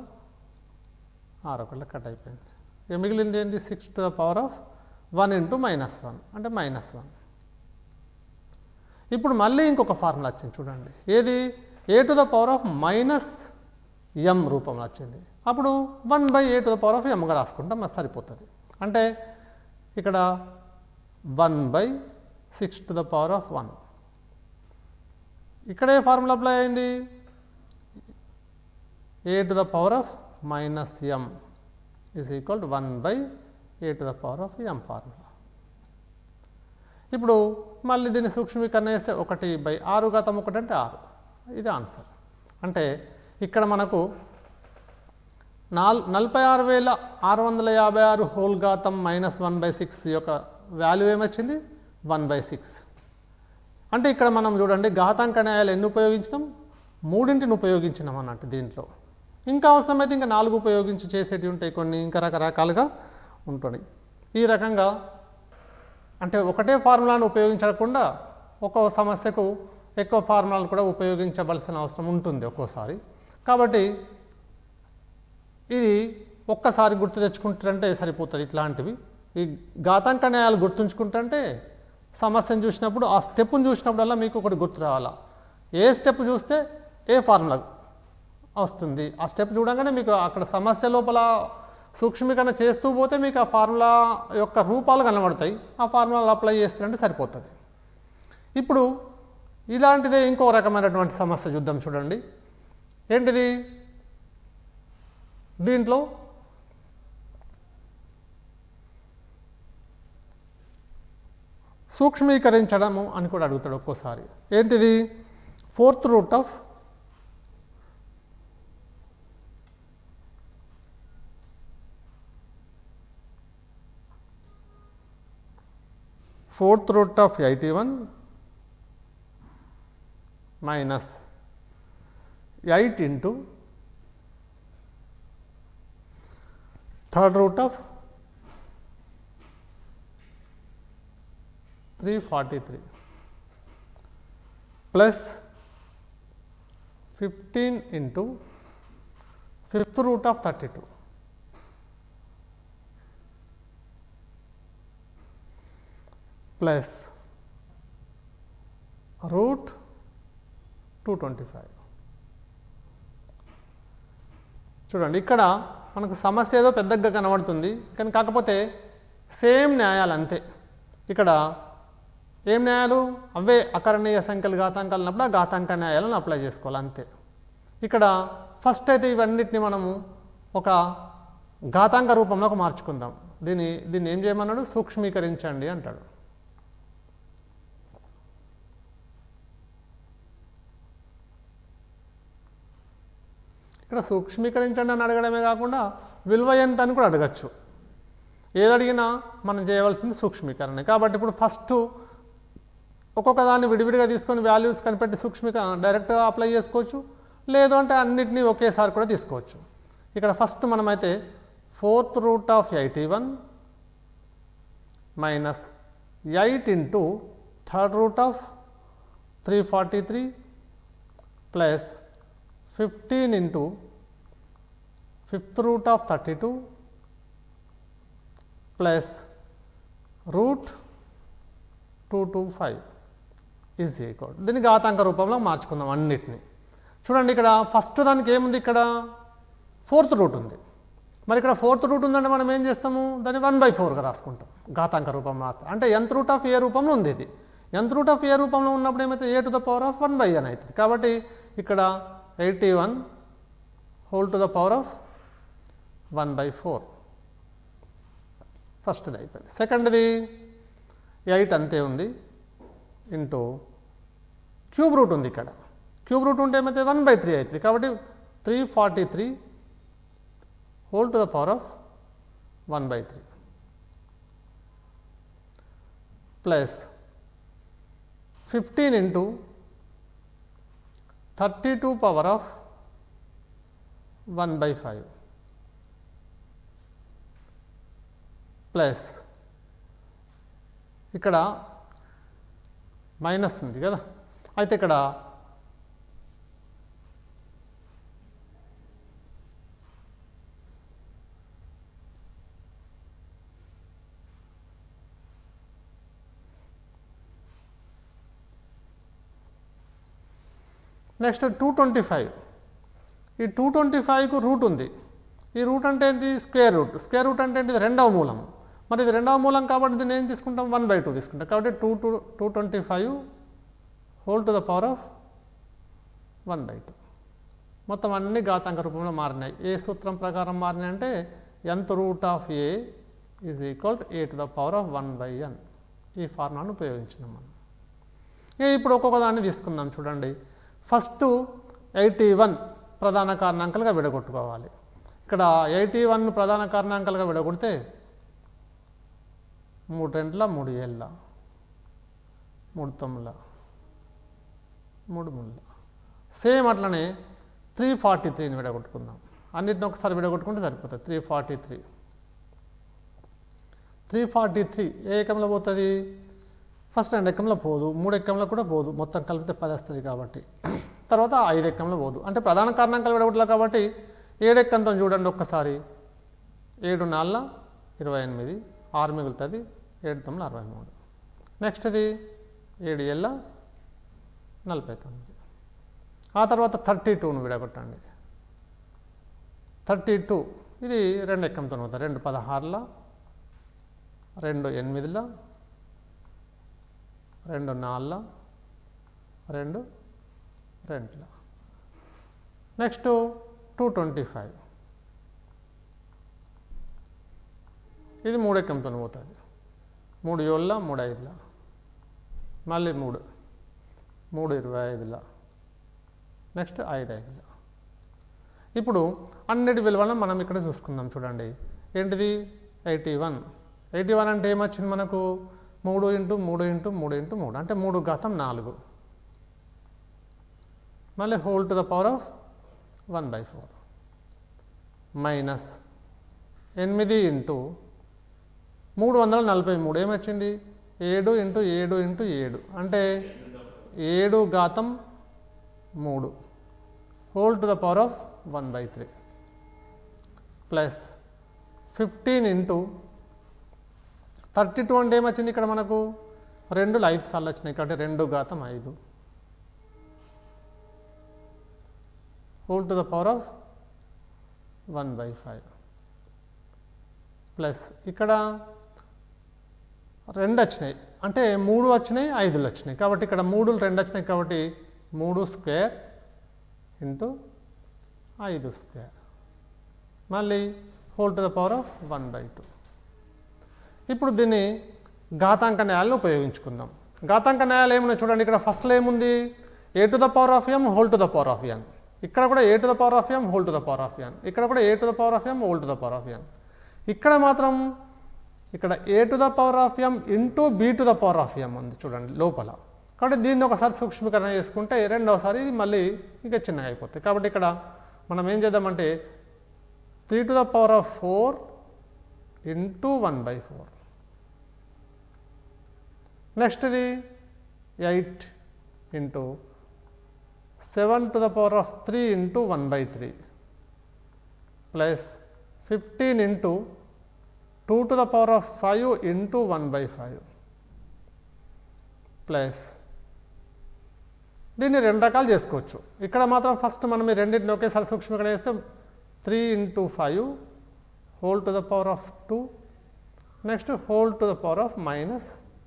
కట్ అయిపోయింది ఇక మిగిలింది ఏంటి 6 to the power of 1 ఇంటూ -1 అంటే -1 ఇప్పుడు మళ్ళీ ఇంకొక ఫార్ములా వచ్చింది చూడండి ఏది a to the power of -m రూపంలో వచ్చింది అప్పుడు 1/a to the power of mగా రాసుకుంటాం అది సరిపోతుంది అంటే ఇక్కడ 1/6 to the power of 1 ఇక్కడ ఏ ఫార్ములా అప్లై అయింది a to the power of -m is equal to 1/a to the power of m formula ఇప్పుడు మళ్ళీ దీన్ని సూక్ష్మీకరణ చేస్తే 1/6 ఘాతం 1 అంటే 6 ఇది ఆన్సర్ అంటే ఇక్కడ మనకు 46,656 హోల్ ఘాతం -1/6 యొక్క వాల్యూ ఏమొచ్చింది 1/6 అంటే ఇక్కడ మనం చూడండి ఘాతాంక న్యాయాలు ఎన్ని ఉపయోగించినాం 3ని ఉపయోగించినాం అన్నట్టు దీంట్లో ఇంకా అవసరమైతే ఇంకా 4 ఉపయోగించి చేసేటివి ఉంటాయి కొన్ని ఇంకా రకరకాలుగా ఉంటుంది ఈ రకంగా అంటే ఒకటే ఫార్ములాను ఉపయోగించకుండా ఒక్కో సమస్యకు ఎక్కువ ఫార్ములాను కూడా ఉపయోగించవలసిన అవసరం ఉంటుంది ఒక్కోసారి కాబట్టి ఇది ఒక్కసారి గుర్తు తెచ్చుకుంటారంటే సరిపోతుంది ఇట్లాంటివి ఈ ఘాతాంక న్యాయాలు గుర్తుంచుకుంటుంటే సమస్యను చూసినప్పుడు ఆ స్టెప్ను చూసినప్పుడల్లా మీకు ఒకటి గుర్తు రావాలా ఏ స్టెప్ చూస్తే ఏ ఫార్ములా వస్తుంది ఆ స్టెప్ చూడగానే మీకు అక్కడ సమస్య లోపల సూక్ష్మీకరణ చేస్తూ పోతే మీకు ఆ ఫార్ములా యొక్క రూపాలు కనబడతాయి ఆ ఫార్ములాలు అప్లై చేస్తుంటే సరిపోతుంది ఇప్పుడు ఇలాంటిదే ఇంకో రకమైనటువంటి సమస్య చూద్దాం చూడండి ఏంటిది దీంట్లో సూక్ష్మీకరించడము అని కూడా అడుగుతాడు ఒక్కోసారి ఏంటిది 4th రూట్ ఆఫ్ 81 minus 8 into 3rd root of 343 plus 15 into 5th root of 32 plus root 225 చూడండి ఇక్కడ మనకు సమస్య ఏదో పెద్దగా కనబడుతుంది కానీ కాకపోతే సేమ్ న్యాయాలు అంతే ఇక్కడ ఏం న్యాయాలు అవే అకరణీయ సంఖ్యలు ఘాతాంకాలు ఉన్నప్పుడు ఆ ఘాతాంక న్యాయాలను అప్లై చేసుకోవాలి అంతే ఇక్కడ ఫస్ట్ అయితే ఇవన్నిటిని మనము ఒక ఘాతాంక రూపంలోకి మార్చుకుందాం దీన్ని ఏం చేయమన్నాడు సూక్ష్మీకరించండి అంటాడు ఇక్కడ సూక్ష్మీకరించండి అని అడగడమే కాకుండా విలువ ఎంత అని కూడా అడగచ్చు ఏది అడిగినా మనం చేయవలసింది సూక్ష్మీకరణ కాబట్టి ఇప్పుడు ఫస్ట్ ఒక్కొక్క దాన్ని విడివిడిగా తీసుకొని వాల్యూస్ కనిపెట్టి డైరెక్ట్గా అప్లై చేసుకోవచ్చు లేదు అంటే అన్నిటినీ ఒకేసారి కూడా తీసుకోవచ్చు ఇక్కడ ఫస్ట్ మనమైతే 4th root of 81 minus 8 into 3rd root of 343 plus 15 into 5th root of 32 plus root 225 is equal దీన్ని ఘాతాంక రూపంలో మార్చుకుందాం అన్నిటిని చూడండి ఇక్కడ ఫస్ట్ దానికి ఏముంది ఇక్కడ 4th రూట్ ఉంది మరి ఇక్కడ 4th రూట్ ఉందంటే మనం ఏం చేస్తాము దాన్ని 1/4గా రాసుకుంటాం ఘాతాంక రూపం మాత్రం అంటే nth రూట్ ఆఫ్ ఏ రూపంలో ఉంది ఇది nth రూట్ ఆఫ్ ఏ రూపంలో ఉన్నప్పుడు ఏమైతే a to the power of 1/n అవుతుంది కాబట్టి ఇక్కడ 81 whole to the power of 1/4 ఫస్ట్ది అయిపోయింది సెకండ్ది 8 అంతే ఉంది ఇంటూ క్యూబ్ రూట్ ఉంది ఇక్కడ క్యూబ్ రూట్ ఉంటే ఏమైతే 1/3 అవుతుంది కాబట్టి 343 whole to the power of 1/3 plus 15 into 32 power of 1/5 plus ఇక్కడ మైనస్ ఉంది కదా, అయితే ఇక్కడ నెక్స్ట్ 225, ఈ 225కు రూట్ ఉంది. ఈ రూట్ అంటే ఏంటి? Square root. స్క్వేర్ రూట్ అంటే ఏంటి? రెండవ మూలం. మరి ఇది రెండవ మూలం కాబట్టి దీన్ని ఏం తీసుకుంటాం? 1/2 తీసుకుంటాం. కాబట్టి 225 whole to the power of 1/2. మొత్తం అన్ని ఘాతాంక రూపంలో మారినాయి. ఏ సూత్రం ప్రకారం మారినాయి అంటే nth root of a is equal to a to the power of 1/n. ఈ ఫార్ములాను ఉపయోగించినాం మనం. ఇప్పుడు ఒక్కొక్క దాన్ని తీసుకుందాం. చూడండి, ఫస్ట్ 81 ప్రధాన కారణాంకాలుగా విడగొట్టుకోవాలి. ఇక్కడ 81 ప్రధాన కారణాంకాలుగా విడగొడితే 3 2 3 7 3 9 3 3. సేమ్ అట్లనే 343ని విడగొట్టుకుందాం. అన్నిటిని ఒకసారి విడగొట్టుకుంటే సరిపోతుంది. 343 ఏ ఎకంలో పోతుంది? ఫస్ట్ 2 ఎకంలో పోదు, 3 ఎకంలో కూడా పోదు, మొత్తం కలిపితే 10 వస్తుంది కాబట్టి. తర్వాత 5 ఎకంలో పోదు, అంటే ప్రధాన కారణాంకాలు విడగొట్టలే కాబట్టి 7 ఎక్కంతో చూడండి ఒక్కసారి. 7 4 28, 6 మిగులుతుంది, 7 9 63. నెక్స్ట్ ఇది 7 7 49. ఆ తర్వాత 32ను విడగొట్టండి. 32 ఇది 2 ఎక్కంతో అవుతుంది. 2 16, 2 8, 2 4, 2 2. నెక్స్ట్ 225 ఇది 3 ఎక్కంతో పోతుంది. 3 7 3 5, మళ్ళీ 3 25, నెక్స్ట్ 5 5. ఇప్పుడు అన్నిటి విలువలను మనం ఇక్కడ చూసుకుందాం. చూడండి, ఏంటిది? 81 అంటే ఏమొచ్చింది మనకు? 3 × 3 × 3 × 3 అంటే 3 ఘాతం 4. మళ్ళీ whole to the power of 1/4 minus 8 × 343 ఏమొచ్చింది? 7 × 7 × 7 అంటే 7 ఘాతం 3 whole to the power of 1/3 plus 15 × 32 అంటే ఏమొచ్చింది ఇక్కడ మనకు? 2 5 సార్లు వచ్చినాయి కాబట్టి 2 ఘాతం 5 whole to the power of 1/5 plus ఇక్కడ 2 వచ్చినాయి అంటే 3 వచ్చినాయి, 5 వచ్చినాయి కాబట్టి ఇక్కడ 3 2 వచ్చినాయి కాబట్టి 3 స్క్వేర్ ఇంటూ 5 స్క్వేర్ మళ్ళీ whole to the power of 1/2. ఇప్పుడు దీన్ని ఘాతాంక న్యాయాలను ఉపయోగించుకుందాం. ఘాతాంక న్యాయాలు ఏమున్నాయి చూడండి. ఇక్కడ ఫస్ట్లో ఏముంది? a to the power of m whole to the power of n. ఇక్కడ కూడా a to the power of m whole to the power of n. ఇక్కడ కూడా a to the power of m whole to the power of n. ఇక్కడ మాత్రం ఇక్కడ a to the power of m into b to the power of m ఉంది చూడండి లోపల. కాబట్టి దీన్ని ఒకసారి సూక్ష్మీకరణ చేసుకుంటే రెండవసారి ఇది మళ్ళీ ఇంకా చిన్నగా అయిపోతుంది. కాబట్టి ఇక్కడ మనం ఏం చేద్దామంటే 3 to the power of 4 into 1/4. Next ఇది 8 into 7 to the power of 3 into 1/3 plus 15 into 2 to the power of 5 into 1/5 plus దీన్ని 2 రకాలు చేసుకోవచ్చు. ఇక్కడ మాత్రం ఫస్ట్ మనం ఈ రెండింటిని ఒకేసారి సూక్ష్మీకరణ చేస్తే 3 into 5 whole to the power of 2 next whole to the power of minus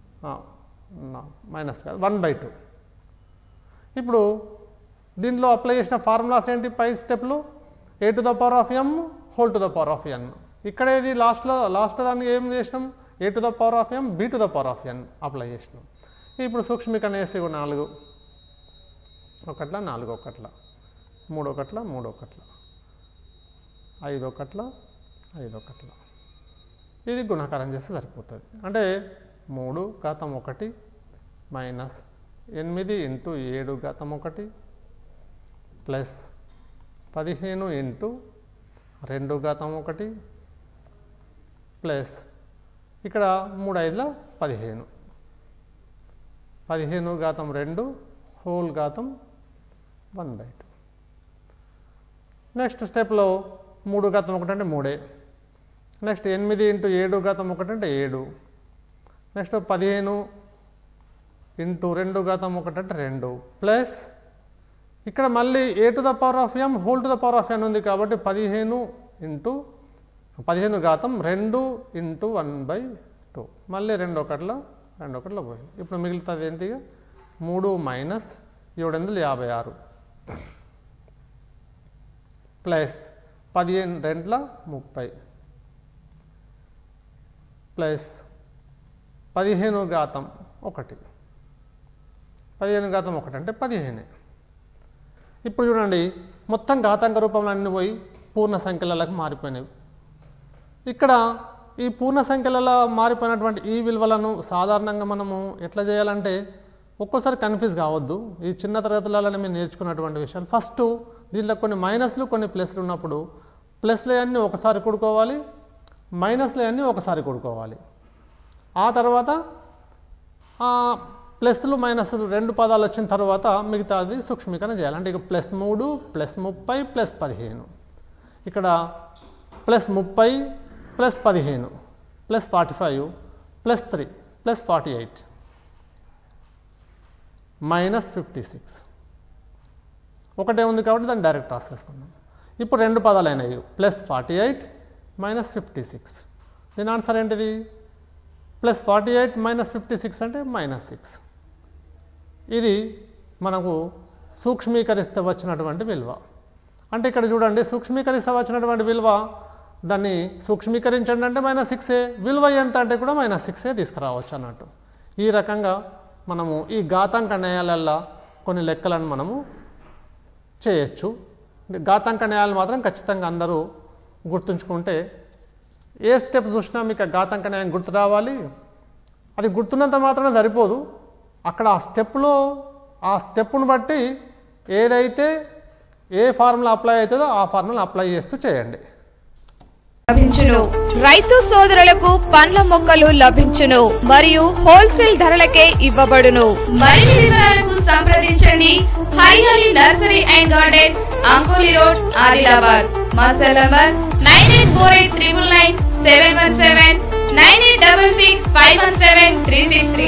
కాదు 1/2. ఇప్పుడు దీంట్లో అప్లై చేసిన ఫార్ములాస్ ఏంటి? పై స్టెప్లు a to the power of m whole to the power of n. ఇక్కడ ఇది లాస్ట్ దాన్ని ఏం చేసినాం? a to the power of m b to the power of n apply చేసినాం. ఇప్పుడు సూక్ష్మీకరణ చేస్తే 4 ఒకట్ల 4 ఒకట్ల 3 ఒకట్ల 3 ఒకట్ల 5 ఒకట్ల 5 ఒకట్ల ఇది గుణకారం చేస్తే సరిపోతుంది. అంటే 3 ఘాతం 1 మైనస్ 8 ఇంటూ 7 ఘాతం 1 ప్లస్ 15 ఇంటూ 2 ఘాతం 1 ప్లస్ ఇక్కడ 3 5 15 15 ఘాతం 2 హోల్ ఘాతం 1/2. నెక్స్ట్ స్టెప్లో 3 ఘాతం 1 అంటే 3. నెక్స్ట్ 8 ఇంటూ 7 ఘాతం 1 అంటే 7. నెక్స్ట్ 15 ఇంటూ 2 ఘాతం 1 అంటే 2 ప్లస్ ఇక్కడ మళ్ళీ a to the power of m whole to the power of n ఉంది కాబట్టి 15 ఘాతం 2 ఇంటూ 1/2 మళ్ళీ 2 ఒకటిలో పోయింది. ఇప్పుడు మిగులుతుంది ఏంటిగా 3 మైనస్ 756 ప్లస్ 15 2 30 ప్లస్ 15 ఘాతం 1 అంటే 15. ఇప్పుడు చూడండి మొత్తం ఘాతాంక రూపంలో అన్ని పోయి పూర్ణ సంఖ్యలకు మారిపోయినవి. ఇక్కడ ఈ పూర్ణ సంఖ్యలలో మారిపోయినటువంటి ఈ విలువలను సాధారణంగా మనము ఎట్లా చేయాలంటే ఒక్కోసారి కన్ఫ్యూజ్ కావద్దు. ఈ చిన్న తరగతులలో మీరు నేర్చుకున్నటువంటి విషయాలు. ఫస్ట్ దీంట్లో కొన్ని మైనస్లు కొన్ని ప్లస్లు ఉన్నప్పుడు ప్లస్లు అన్నీ ఒకసారి కూడుకోవాలి, మైనస్లు అన్నీ ఒకసారి కూడుకోవాలి. ఆ తర్వాత ప్లస్లు మైనస్లు 2 పదాలు వచ్చిన తర్వాత మిగతాది సూక్ష్మీకరణ చేయాలి. అంటే ఇక +3 +30 +15 ఇక్కడ +30 +15 +45 +3 +48 -56 ఒకటే ఉంది కాబట్టి దాన్ని డైరెక్ట్ రాసేసుకున్నాం. ఇప్పుడు 2 పదాలు అయినాయి +48 -56. దీని ఆన్సర్ ఏంటిది? +48 -56 అంటే -6. ఇది మనకు సూక్ష్మీకరిస్తే వచ్చినటువంటి విలువ. అంటే ఇక్కడ చూడండి సూక్ష్మీకరిస్తే వచ్చినటువంటి విలువ దాన్ని సూక్ష్మీకరించండి అంటే -6. విలువ ఎంత అంటే కూడా -6 తీసుకురావచ్చు అన్నట్టు. ఈ రకంగా మనము ఈ ఘాతాంక న్యాయాలల్లో కొన్ని లెక్కలను మనము చేయొచ్చు. ఘాతాంక న్యాయాలు మాత్రం ఖచ్చితంగా అందరూ గుర్తుంచుకుంటే ఏ స్టెప్ చూసినా మీకు ఘాతాంక న్యాయం గుర్తు రావాలి. అది గుర్తున్నంత మాత్రమే సరిపోదు. అక్కడ ఆ స్టెప్ను బట్టి ఏదైతే ఏ ఫార్ములా అప్లై అవుతుందో ఆ ఫార్ములా అప్లై చేస్తూ చేయండి. లభించును. రైతు సోదరులకు పండ్ల మొక్కలు లభించును మరియు హోల్సేల్ ధరలకే ఇవ్వబడును. మరిన్ని వివరాలకు సంప్రదించండి Harihari nursery and garden, Ankoli road, Adilabad. మా cell number 9848999717 9866517363.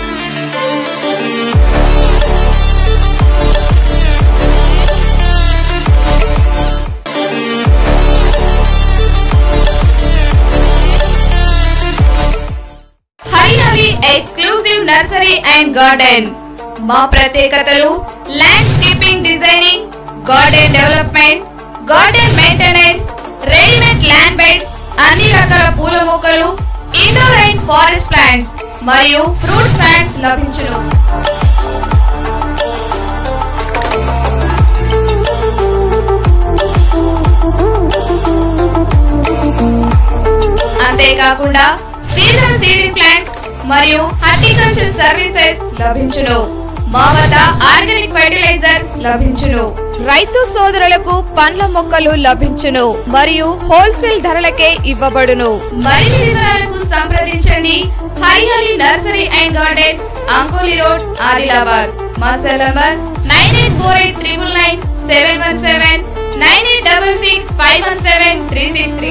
Exclusive nursery and garden. మా ప్రత్యేకతలు landscaping designing, garden development, garden maintenance, readymade land beds, అన్ని రకాల పూల మొక్కలు, ఇండోర్ అండ్ ఫారెస్ట్ ప్లాంట్స్ మరియు ఫ్రూట్స్ ప్లాంట్స్ లభించును. అంతేకాకుండా సీజనల్ సీడింగ్ ప్లాంట్స్ మరియు హార్టికల్చర్ సర్వీసెస్ లభించును. మా వద్ద ఆర్గానిక్ ఫెర్టిలైజర్ లభించును. రైతు సోదరులకు పండ్ల మొక్కలు లభించును మరియు హోల్సేల్ ధరలకే ఇవ్వబడును. మరిన్ని వివరాలకు సంప్రదించండి Harihari nursery and garden, Ankoli road, Adilabad. మా cell number 9848999717 9866517363.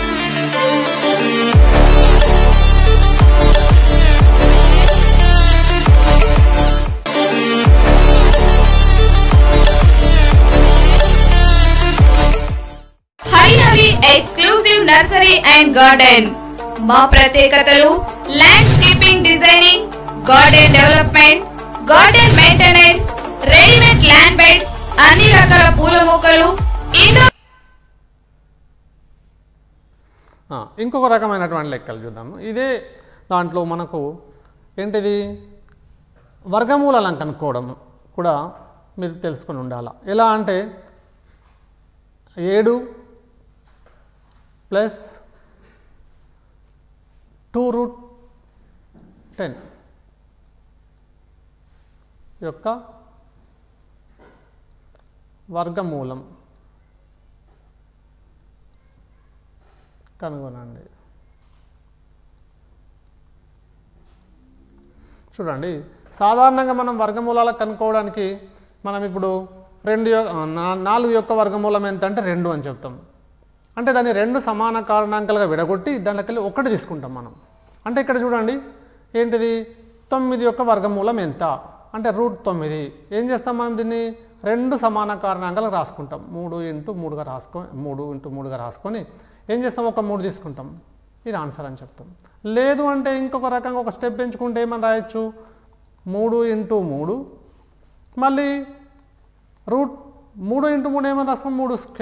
Exclusive nursery and garden. మా ప్రత్యేకతలు landscaping designing, garden development, garden maintenance, readymade land beds, అన్ని రకాల పూల మొక్కలు, ఇండోర్. ఇంకొక రకమైనటువంటి లెక్కలు చూద్దాము. ఇదే దాంట్లో మనకు ఏంటిది వర్గమూలాలను కనుక్కోవడం కూడా మీరు తెలుసుకొని ఉండాలి. ఎలా అంటే 7 + 2√10 యొక్క వర్గమూలం కనుగొనండి. చూడండి సాధారణంగా మనం వర్గమూలాలకు కనుక్కోవడానికి మనం ఇప్పుడు 4 యొక్క వర్గమూలం ఎంత అంటే 2 అని చెప్తాం. అంటే దాన్ని 2 సమాన కారణాంకాలుగా విడగొట్టి దాంట్లోకెళ్ళి 1 తీసుకుంటాం మనం. అంటే ఇక్కడ చూడండి ఏంటిది 9 యొక్క వర్గమూలం ఎంత అంటే √9. ఏం చేస్తాం మనం దీన్ని 2 సమాన కారణాంకాలు రాసుకుంటాం. 3 × 3గా రాసుకొని ఏం చేస్తాం ఒక 3 తీసుకుంటాం. ఇది ఆన్సర్ అని చెప్తాం. లేదు అంటే ఇంకొక రకంగా ఒక స్టెప్ ఎంచుకుంటే ఏమని రాయొచ్చు 3 × 3 మళ్ళీ √3 × 3 ఏమని రాస్తాం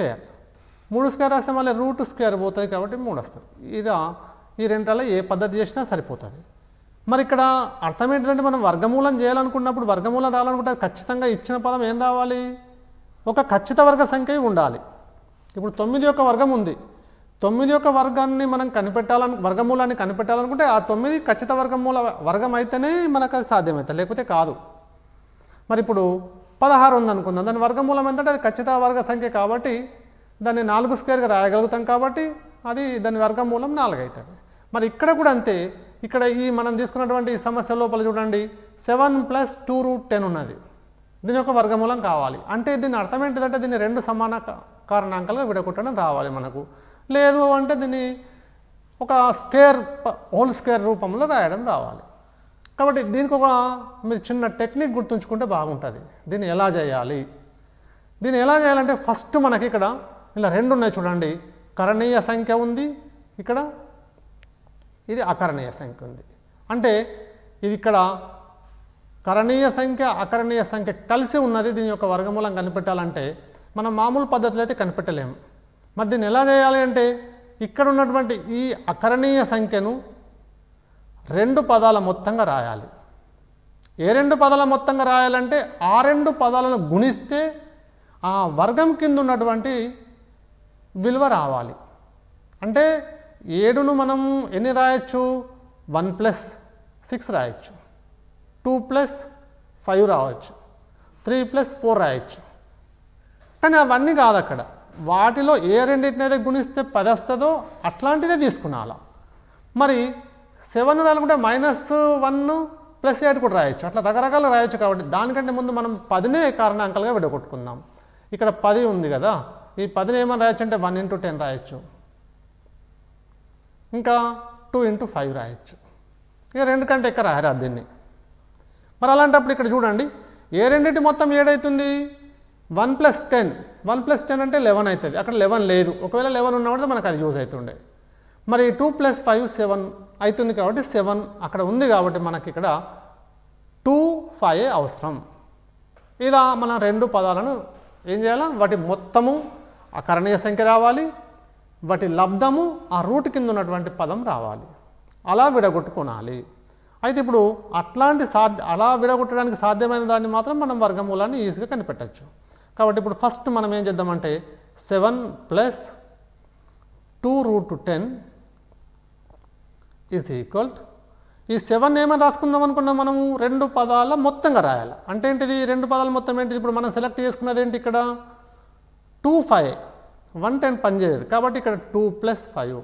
3² రాస్తే మళ్ళీ √² పోతుంది కాబట్టి 3 వస్తుంది. ఈ రెండాల ఏ పద్ధతి చేసినా సరిపోతుంది. మరి ఇక్కడ అర్థం ఏంటంటే మనం వర్గమూలం చేయాలనుకున్నప్పుడు వర్గమూలం రావాలనుకుంటే ఖచ్చితంగా ఇచ్చిన పదం ఏం రావాలి ఒక ఖచ్చిత వర్గ సంఖ్య ఉండాలి. ఇప్పుడు 9 యొక్క వర్గం ఉంది. 9 యొక్క వర్గాన్ని మనం వర్గమూలాన్ని కనిపెట్టాలనుకుంటే ఆ 9 ఖచ్చిత వర్గం అయితేనే మనకు అది సాధ్యమవుతుంది, లేకపోతే కాదు. మరి ఇప్పుడు 16 ఉందనుకుందాం, దాని వర్గమూలం ఏంటంటే అది ఖచ్చిత వర్గ సంఖ్య కాబట్టి దాన్ని 4² రాయగలుగుతాం కాబట్టి అది దాని వర్గమూలం 4 అవుతుంది. మరి ఇక్కడ కూడా అంతే. ఇక్కడ మనం తీసుకున్నటువంటి ఈ సమస్య లోపల చూడండి 7 + 2√10 ఉన్నది. దీని యొక్క వర్గమూలం కావాలి అంటే దీని అర్థం ఏంటిదంటే దీన్ని 2 సమాన కారణాంకాలుగా విడగొట్టడం రావాలి మనకు. లేదు అంటే దీన్ని ఒక హోల్ స్క్వేర్ రూపంలో రాయడం రావాలి. కాబట్టి దీనికి మీరు చిన్న టెక్నిక్ గుర్తుంచుకుంటే బాగుంటుంది. దీన్ని ఎలా చేయాలంటే ఫస్ట్ మనకి ఇక్కడ ఇలా 2 ఉన్నాయి చూడండి. కరణీయ సంఖ్య ఉంది, ఇక్కడ ఇది అకరణీయ సంఖ్య ఉంది. అంటే ఇది ఇక్కడ కరణీయ సంఖ్య అకరణీయ సంఖ్య కలిసి ఉన్నది. దీని యొక్క వర్గమూలం కనిపెట్టాలంటే మనం మామూలు పద్ధతిలో అయితే కనిపెట్టలేము. మరి దీన్ని ఎలా చేయాలి అంటే ఇక్కడ ఉన్నటువంటి ఈ అకరణీయ సంఖ్యను 2 పదాల మొత్తంగా రాయాలి. ఏ 2 పదాల మొత్తంగా రాయాలంటే ఆ 2 పదాలను గుణిస్తే ఆ వర్గం కింద ఉన్నటువంటి విలువ రావాలి. అంటే 7ను మనం ఎన్ని రాయొచ్చు 1 + 6 రాయొచ్చు, 2 + 5 రావచ్చు, 3 + 4 రాయొచ్చు. కానీ అవన్నీ కాదు, అక్కడ వాటిలో ఏ రెండింటినైతే గుణిస్తే 10 వస్తుందో అట్లాంటిదే తీసుకున్నాల. మరి 7 రాయాలనుకుంటే -1 + 8 కూడా రాయొచ్చు, అట్లా రకరకాలు రాయొచ్చు. కాబట్టి దానికంటే ముందు మనం 10నే కారణాంకాలుగా విడగొట్టుకుందాం. ఇక్కడ 10 ఉంది కదా, ఈ 10ని ఏమని రాయొచ్చు అంటే 1 × 10 రాయొచ్చు, ఇంకా 2 × 5 రాయొచ్చు. ఇక 2 కంటే ఎక్కువ రాయరాదు దీన్ని. మరి అలాంటప్పుడు ఇక్కడ చూడండి ఏ రెండింటి మొత్తం 7 అవుతుంది 1 + 10. 1 + 10 అంటే 11 అవుతుంది. అక్కడ 11 లేదు, ఒకవేళ 11 ఉన్నప్పుడు మనకు అది యూజ్ అవుతుండే. మరి 2 + 5 7 అవుతుంది కాబట్టి 7 అక్కడ ఉంది కాబట్టి మనకి ఇక్కడ 2 5 అవసరం. ఇలా మన 2 పదాలను ఏం చేయాలి వాటి మొత్తము అకరణీయ సంఖ్య రావాలి, వాటి లబ్ధము ఆ రూట్ కింద ఉన్నటువంటి పదం రావాలి. అలా విడగొట్టుకోనాలి. అయితే ఇప్పుడు అలా విడగొట్టడానికి సాధ్యమైన దాన్ని మాత్రం మనం వర్గమూలాన్ని ఈజీగా కనిపెట్టచ్చు. కాబట్టి ఇప్పుడు ఫస్ట్ మనం ఏం చేద్దామంటే 7 + 2√10 = ఈ 7 ఏమని రాసుకుందాం అనుకున్నాం మనము 2 పదాల మొత్తంగా రాయాలి. అంటే ఏంటిది 2 పదాల మొత్తం ఏంటిది? ఇప్పుడు మనం సెలెక్ట్ చేసుకున్నది ఏంటి? ఇక్కడ 2 5 110 పనిచేయదు కాబట్టి ఇక్కడ 2 + 5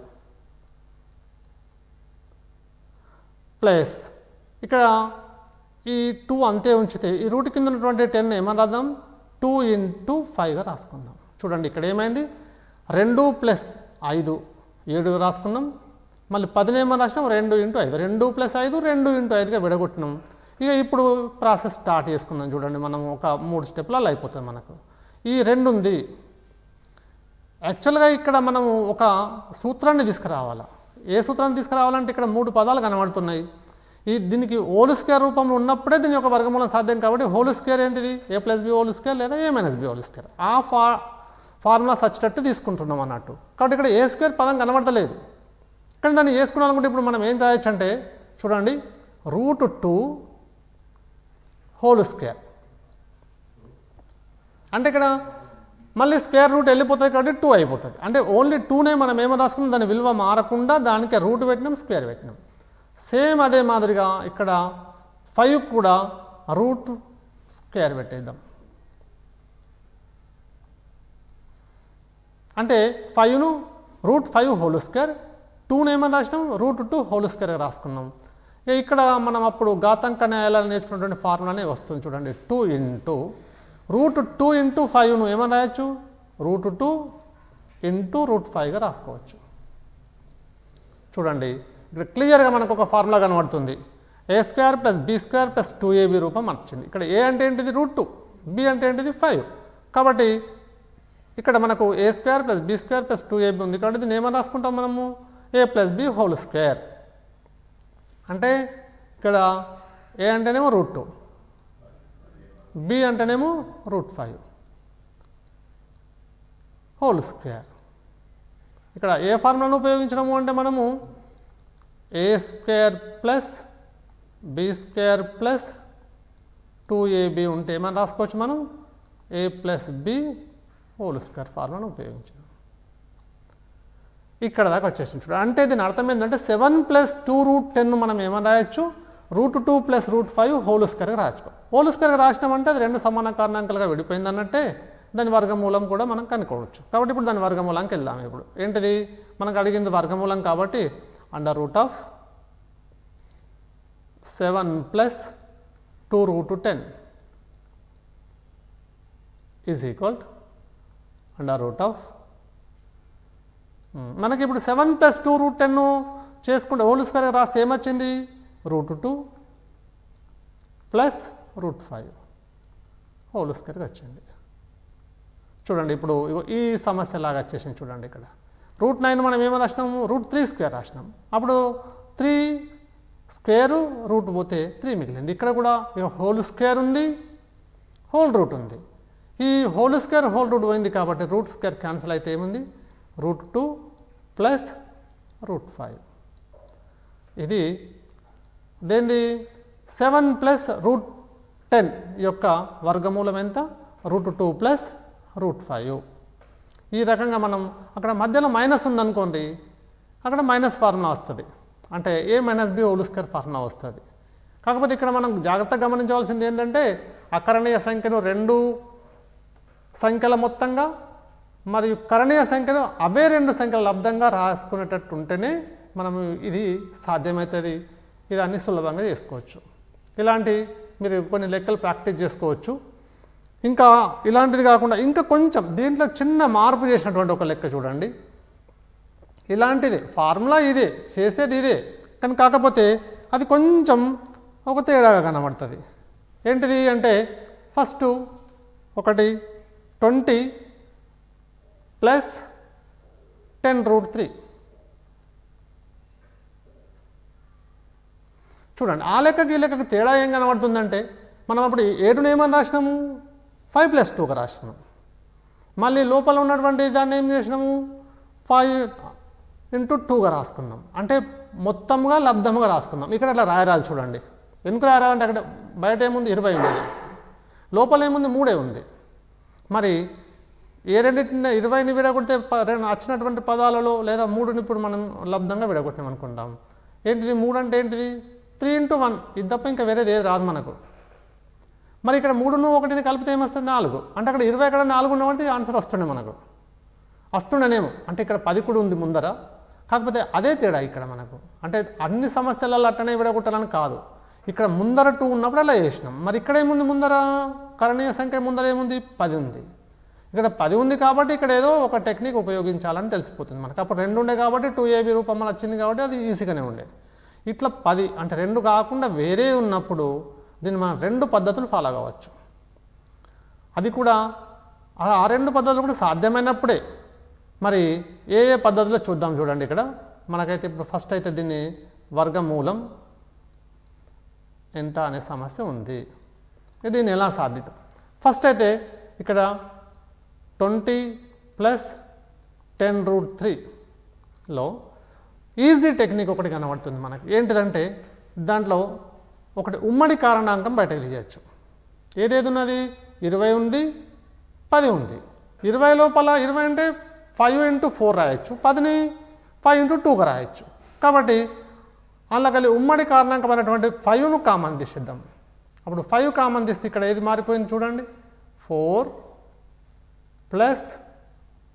ప్లస్ ఇక్కడ ఈ 2 అంతే ఉంచితే ఈ రూట్ కింద ఉన్నటువంటి 10 ఏమని రాద్దాం 2 × 5గా రాసుకుందాం. చూడండి ఇక్కడ ఏమైంది 2 + 5 7 రాసుకున్నాం. మళ్ళీ 10 ఏమని రాసినాం 2 × 5 2 + 5 2 × 5గా విడగొట్టినాం. ఇక ఇప్పుడు ప్రాసెస్ స్టార్ట్ చేసుకుందాం. చూడండి మనం ఒక 3 స్టెప్లలో అయిపోతుంది మనకు. ఈ 2 ఉంది. యాక్చువల్గా ఇక్కడ మనం ఒక సూత్రాన్ని తీసుకురావాలి. ఏ సూత్రాన్ని తీసుకురావాలంటే ఇక్కడ 3 పదాలు కనబడుతున్నాయి. దీనికి హోల్ స్క్వేర్ రూపంలో ఉన్నప్పుడే దీని యొక్క వర్గమూలం సాధ్యం కాబట్టి హోల్ స్క్వేర్ ఏంటిది a + b హోల్ స్క్వేర్ లేదా a - b హోల్ స్క్వేర్ ఆ ఫార్ములా సచ్చేటట్టు తీసుకుంటున్నాం అన్నట్టు. కాబట్టి ఇక్కడ a² పదం కనబడతలేదు. కానీ దాన్ని వేసుకున్నామనుకుంటే ఇప్పుడు మనం ఏం చేయొచ్చు అంటే చూడండి √2 హోల్ స్క్వేర్ అంటే ఇక్కడ మళ్ళీ స్క్వేర్ రూట్ వెళ్ళిపోతుంది కాబట్టి 2 అయిపోతుంది. అంటే ఓన్లీ 2నే మనం ఏమో రాసుకున్నాం, దాని విలువ మారకుండా దానికి రూట్ పెట్టినాం స్క్వేర్ పెట్టినాం. సేమ్ అదే మాదిరిగా ఇక్కడ 5 కూడా √² పెట్టేద్దాం. అంటే 5ను √5 హోల్ స్క్వేర్ 2ను ఏమని రాసినాం √2 హోల్ స్క్వేర్ రాసుకున్నాం. ఇక్కడ మనం అప్పుడు ఘాతాంక న్యాయాలను నేర్చుకున్నటువంటి ఫార్ములానే వస్తుంది చూడండి. 2 ఇంటూ √2 ఇంటూ 5ను ఏమని రాయొచ్చు, √2 ఇంటూ √5గా రాసుకోవచ్చు. చూడండి ఇక్కడ క్లియర్గా మనకు ఒక ఫార్ములా కనబడుతుంది. a² + b² + 2ab రూపం వచ్చింది. ఇక్కడ a అంటే ఏంటిది √2, b అంటే ఏంటిది 5. కాబట్టి ఇక్కడ మనకు a² + b² + 2ab ఉంది. కాబట్టి దీన్ని ఏమని రాసుకుంటాం మనము, a + b హోల్ స్క్వేర్. అంటే ఇక్కడ a అంటేనేమో √2, b అంటేనేమో √5 హోల్ స్క్వేర్. ఇక్కడ ఏ ఫార్ములాను ఉపయోగించడము అంటే మనము a² + b² + 2ab ఉంటే ఏమని రాసుకోవచ్చు మనం, a + b హోల్ స్క్వేర్ ఫార్ములాను ఉపయోగించడం. ఇక్కడ దాకా వచ్చేసింది చూడండి. అంటే దీని అర్థం ఏంటంటే 7 + 2√10 మనం ఏమని రాయొచ్చు, √2 + √5 హోల్ స్క్వేర్గా రాసుకో. హోల్ స్క్వేర్గా రాసినామంటే అది రెండు సమాన కారణాంకాలుగా విడిపోయింది అన్నట్టే. దాని వర్గమూలం కూడా మనం కనుక్కోవచ్చు. కాబట్టి ఇప్పుడు దాని వర్గమూలానికి వెళ్దాం. ఇప్పుడు ఏంటిది మనకు అడిగింది వర్గమూలం కాబట్టి √7 + 2√10 = మనకి ఇప్పుడు 7 + 2√10 చేసుకుంటే హోల్ స్క్వేర్ రాస్తే ఏమొచ్చింది, √2 + √5 హోల్ స్క్వేర్గా వచ్చింది. చూడండి ఇప్పుడు ఈ సమస్య లాగా వచ్చేసింది చూడండి. ఇక్కడ √9 మనం ఏమో రాసినాము, √3² రాసినాం. అప్పుడు 3 స్క్వేరు రూట్ పోతే 3 మిగిలింది. ఇక్కడ కూడా హోల్ స్క్వేర్ ఉంది, హోల్ రూట్ ఉంది. ఈ హోల్ స్క్వేర్ హోల్ రూట్ పోయింది కాబట్టి రూట్ స్క్వేర్ క్యాన్సిల్ అయితే ఏముంది, √2 + √5. ఇది దేనిది 7 + √10 యొక్క వర్గమూలం ఎంత, √2 + √5. ఈ రకంగా మనం అక్కడ మధ్యలో మైనస్ ఉందనుకోండి, అక్కడ మైనస్ ఫార్ములా వస్తుంది. అంటే a - b whole square formula వస్తుంది. కాకపోతే ఇక్కడ మనం జాగ్రత్తగా గమనించవలసింది ఏంటంటే అకరణీయ సంఖ్యను రెండు సంఖ్యల మొత్తంగా మరియు కరణీయ సంఖ్యను అవే రెండు సంఖ్యల లబ్ధంగా రాసుకునేటట్టు ఉంటేనే మనము ఇది సాధ్యమవుతుంది. ఇది అన్ని సులభంగా చేసుకోవచ్చు. ఇలాంటి మీరు కొన్ని లెక్కలు ప్రాక్టీస్ చేసుకోవచ్చు. ఇంకా ఇలాంటిది కాకుండా ఇంకా కొంచెం దీంట్లో చిన్న మార్పు చేసినటువంటి ఒక లెక్క చూడండి. ఇలాంటిదే ఫార్ములా ఇదే, చేసేది ఇదే, కానీ కాకపోతే అది కొంచెం ఒక తేడాగా కనబడుతుంది. ఏంటిది అంటే ఫస్ట్ ఒకటి 20 + 10√3. చూడండి ఆ లెక్కకి ఈ లెక్కకి తేడా ఏం కనబడుతుందంటే మనం అప్పుడు 7ని ఏమని రాసినాము, 5 + 2గా రాసినాము. మళ్ళీ లోపల ఉన్నటువంటి దాన్ని ఏం చేసినాము, 5 × 2గా రాసుకున్నాం. అంటే మొత్తంగా లబ్ధముగా రాసుకున్నాం. ఇక్కడ అట్లా రాయరాదు చూడండి. ఎందుకు రాయరాదంటే అక్కడ బయట ఏముంది 20 ఉంది, లోపల ఏముంది 3 ఉంది. మరి ఏ రెండింటిని 20ని విడగొడితే వచ్చినటువంటి పదాలలో లేదా 3ని ఇప్పుడు మనం లబ్ధంగా విడగొట్టాం అనుకుంటాం. ఏంటిది 3 అంటే ఏంటిది, 3 × 1 ఇది తప్ప ఇంకా వేరేది ఏది రాదు మనకు. మరి ఇక్కడ 3ను 1ని కలిపితే ఏమొస్తుంది 4. అంటే అక్కడ 20 ఎక్కడ 4 ఉన్నవాడితే ఆన్సర్ వస్తుండే మనకు, వస్తుండేనేమో. అంటే ఇక్కడ 10 కూడా ఉంది ముందర, కాకపోతే అదే తేడా ఇక్కడ మనకు. అంటే అన్ని సమస్యలలో అట్టనే విడగొట్టాలని కాదు, ఇక్కడ ముందర 2 ఉన్నప్పుడు అలా చేసినాం. మరి ఇక్కడ ఏముంది ముందర, కరణీయ సంఖ్య ముందర ఏముంది 10 ఉంది. ఇక్కడ 10 ఉంది కాబట్టి ఇక్కడ ఏదో ఒక టెక్నిక్ ఉపయోగించాలని తెలిసిపోతుంది మనకు. అప్పుడు 2 ఉండే కాబట్టి 2ab రూపం వచ్చింది కాబట్టి అది ఈజీగానే ఉండే. ఇట్లా 10 అంటే 2 కాకుండా వేరే ఉన్నప్పుడు దీన్ని మనం 2 పద్ధతులు ఫాలో కావచ్చు. అది కూడా ఆ 2 పద్ధతులు కూడా సాధ్యమైనప్పుడే. మరి ఏ ఏ పద్ధతిలో చూద్దాం చూడండి. ఇక్కడ మనకైతే ఇప్పుడు ఫస్ట్ అయితే దీన్ని వర్గమూలం ఎంత అనే సమస్య ఉంది. దీన్ని ఎలా సాధిద్దాం. ఫస్ట్ అయితే ఇక్కడ 20 + 10√3లో ఈజీ టెక్నిక్ ఒకటి కనబడుతుంది మనకి. ఏంటిదంటే దాంట్లో ఒకటి ఉమ్మడి కారణాంకం బయటకు తీయచ్చు. ఏదేది ఉన్నది 20 ఉంది, 10 ఉంది. 20 లోపల 20 అంటే 5 × 4 రాయొచ్చు, 10ని 5 × 2గా రాయొచ్చు. కాబట్టి అందులో ఉమ్మడి కారణాంకమైనటువంటి 5ను కామన్ తీసేద్దాం. అప్పుడు 5 కామన్ తీస్తే ఇక్కడ ఏది మారిపోయింది చూడండి, 4 +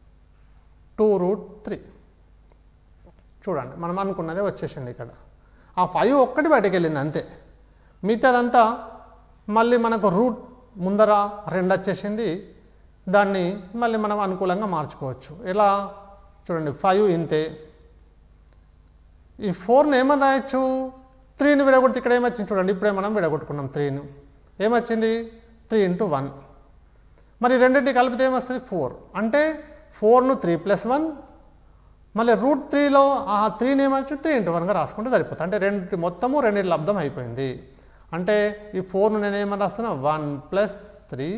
2√3. చూడండి మనం అనుకున్నదే వచ్చేసింది ఇక్కడ. ఆ 5 ఒక్కటి బయటకు వెళ్ళింది అంతే. మిగతాదంతా మళ్ళీ మనకు రూట్ ముందర 2 వచ్చేసింది. దాన్ని మళ్ళీ మనం అనుకూలంగా మార్చుకోవచ్చు. ఎలా చూడండి, 5 ఇంతే. ఈ 4ని ఏమని రాయొచ్చు, 3ని విడగొడితే ఇక్కడ ఏమొచ్చింది చూడండి, ఇప్పుడే మనం విడగొట్టుకున్నాం 3ని. ఏమొచ్చింది 3 × 1. మరి రెండింటిని కలిపితే ఏమొస్తుంది 4. అంటే 4ను 3 + 1, మళ్ళీ √3లో ఆ 3ని ఏమొచ్చు 3 × 1గా రాసుకుంటే సరిపోతుంది. అంటే రెండింటి లబ్ధం అయిపోయింది. అంటే ఈ 4ను నేను ఏమని రాస్తున్నా 1 + 3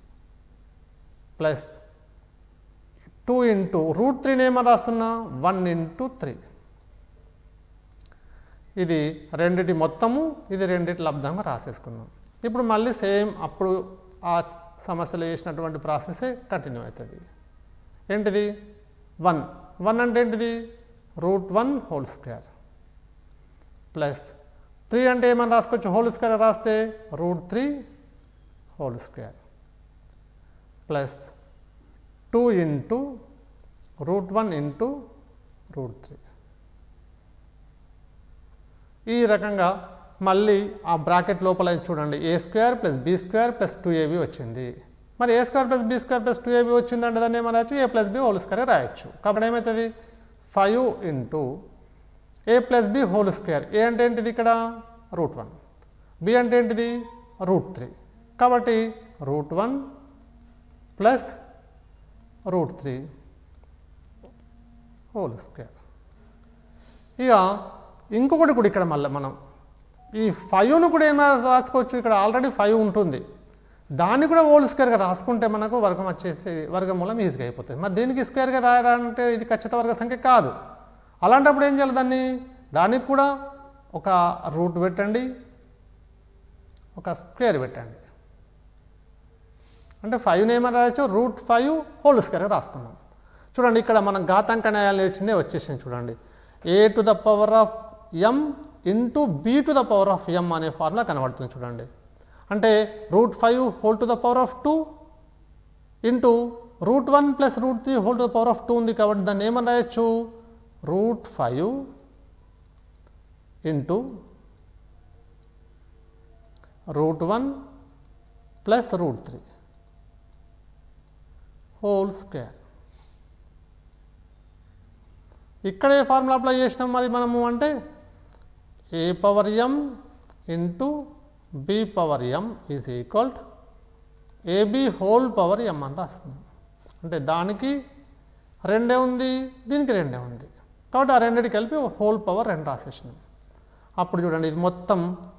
+ 2 × √3ని ఏమని రాస్తున్నా 1 × 3. ఇది రెండిటి మొత్తము, ఇది రెండిటి లబ్ధంగా రాసేసుకున్నాం. ఇప్పుడు మళ్ళీ సేమ్ అప్పుడు ఆ సమస్యలు చేసినటువంటి ప్రాసెసే కంటిన్యూ అవుతుంది. ఏంటిది 1 అంటే ఏంటిది √1² ప్లస్ 3 అంటే ఏమని రాసుకోవచ్చు, హోల్² రాస్తే √3² ప్లస్ 2 × √1 × √3. ఈ రకంగా మళ్ళీ ఆ బ్రాకెట్ లోపల చూడండి a² + b² + 2ab వచ్చింది. మరి a² + b² + 2ab వచ్చిందంటే దాన్ని ఏమని రాయొచ్చు, a + b హోల్² రాయొచ్చు. కాబట్టి ఏమవుతుంది 5 × a + b హోల్². a అంటే ఏంటిది ఇక్కడ √1, b అంటే ఏంటిది √3. కాబట్టి √1 + √3 హోల్². ఇక ఇంకొకటి కూడా ఇక్కడ మళ్ళీ మనం ఈ 5ను కూడా ఏమైనా రాసుకోవచ్చు. ఇక్కడ ఆల్రెడీ 5 ఉంటుంది, దాన్ని కూడా హోల్² రాసుకుంటే మనకు వర్గం వచ్చేసి వర్గమూలం ఈజీగా అయిపోతుంది. మరి దీనికి స్క్వేర్గా రాయాలంటే ఇది ఖచ్చిత వర్గ సంఖ్య కాదు. అలాంటప్పుడు ఏం చేయాలి, దానికి కూడా ఒక రూట్ పెట్టండి, ఒక స్క్వేర్ పెట్టండి. అంటే 5ని ఏమని రాయొచ్చు √5 హోల్² రాసుకున్నాం. చూడండి ఇక్కడ మనం ఘాతాంక న్యాయాలు వచ్చిందే వచ్చేసింది. చూడండి a⁴ m × b⁴ అనే ఫార్ములా కనబడుతుంది. చూడండి అంటే √5 2 ఇంటూ √1 + √3 2 ఉంది. కాబట్టి దాన్ని ఏమని రాయొచ్చు √5 ఇంటూ √1 + √3 హోల్². ఇక్కడ ఏ ఫార్ములా అప్లై చేసినాం మరి మనము అంటే a⁴m × b⁴m is equal ab² అని రాస్తుంది. అంటే దానికి 2 ఉంది, దీనికి 2 ఉంది. కాబట్టి ఆ రెండింటి కలిపి హోల్² రాసేసినాం. అప్పుడు చూడండి ఇది మొత్తం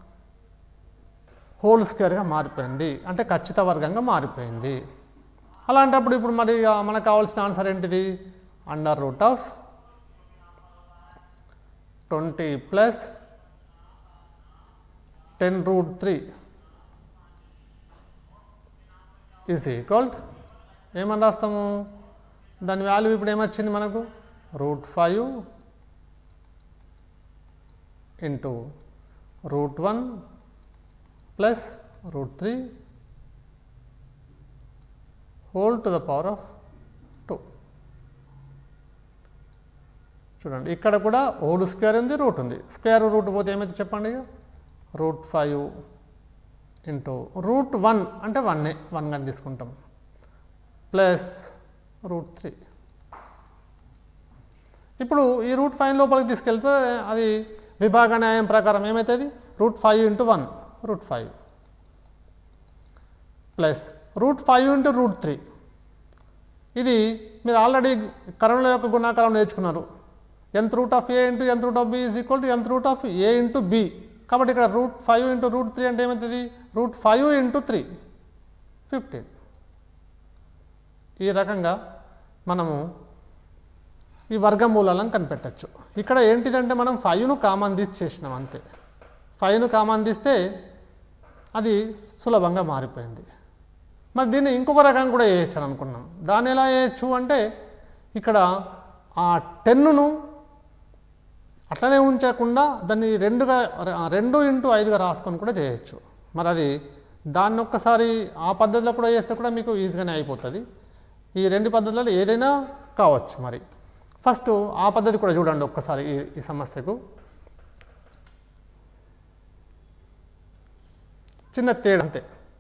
హోల్² మారిపోయింది, అంటే ఖచ్చిత వర్గంగా మారిపోయింది. అలాంటప్పుడు ఇప్పుడు మరి మనకు కావాల్సిన ఆన్సర్ ఏంటిది, √20 + 10√3 ఈజ్ ఈక్వల్ ఏమని రాస్తాము, దాని వాల్యూ ఇప్పుడు ఏమొచ్చింది మనకు √5 ఇంటూ √1 + √3 2. చూడండి ఇక్కడ కూడా హోల్² ఉంది, రూట్ ఉంది. స్క్వేర్ రూట్ పోతే ఏమైతే చెప్పండి, √5 ఇంటూ √1 అంటే 1 గా తీసుకుంటాం ప్లస్ √3. ఇప్పుడు ఈ √5 లోపలికి తీసుకెళ్తే అది విభాగ న్యాయం ప్రకారం ఏమవుతుంది √5 × 1 √5 ప్లస్ √5 × √3. ఇది మీరు ఆల్రెడీ కరణుల యొక్క గుణాకారం నేర్చుకున్నారు. nth root of a into nth root of b is equal to nth root of a into b. కాబట్టి ఇక్కడ √5 × √3 అంటే ఏమవుతుంది √5 × 3 15. ఈ రకంగా మనము ఈ వర్గమూలాలను కనిపెట్టచ్చు. ఇక్కడ ఏంటిదంటే మనం 5ను కామన్ తీసి చేసినాం అంతే. 5ను కామన్ తీస్తే అది సులభంగా మారిపోయింది. మరి దీన్ని ఇంకొక రకం కూడా చేయొచ్చు అని అనుకున్నాం. దాన్ని ఎలా చేయొచ్చు అంటే ఇక్కడ ఆ 10ను అట్లనే ఉంచకుండా దాన్ని 2 × 5గా రాసుకొని కూడా చేయొచ్చు. మరి అది దాన్ని ఒక్కసారి ఆ పద్ధతిలో కూడా చేస్తే కూడా మీకు ఈజీగానే అయిపోతుంది. ఈ 2 పద్ధతులలో ఏదైనా కావచ్చు. మరి ఫస్ట్ ఆ పద్ధతి కూడా చూడండి ఒక్కసారి ఈ సమస్యకు. చిన్న తేడా అంతే.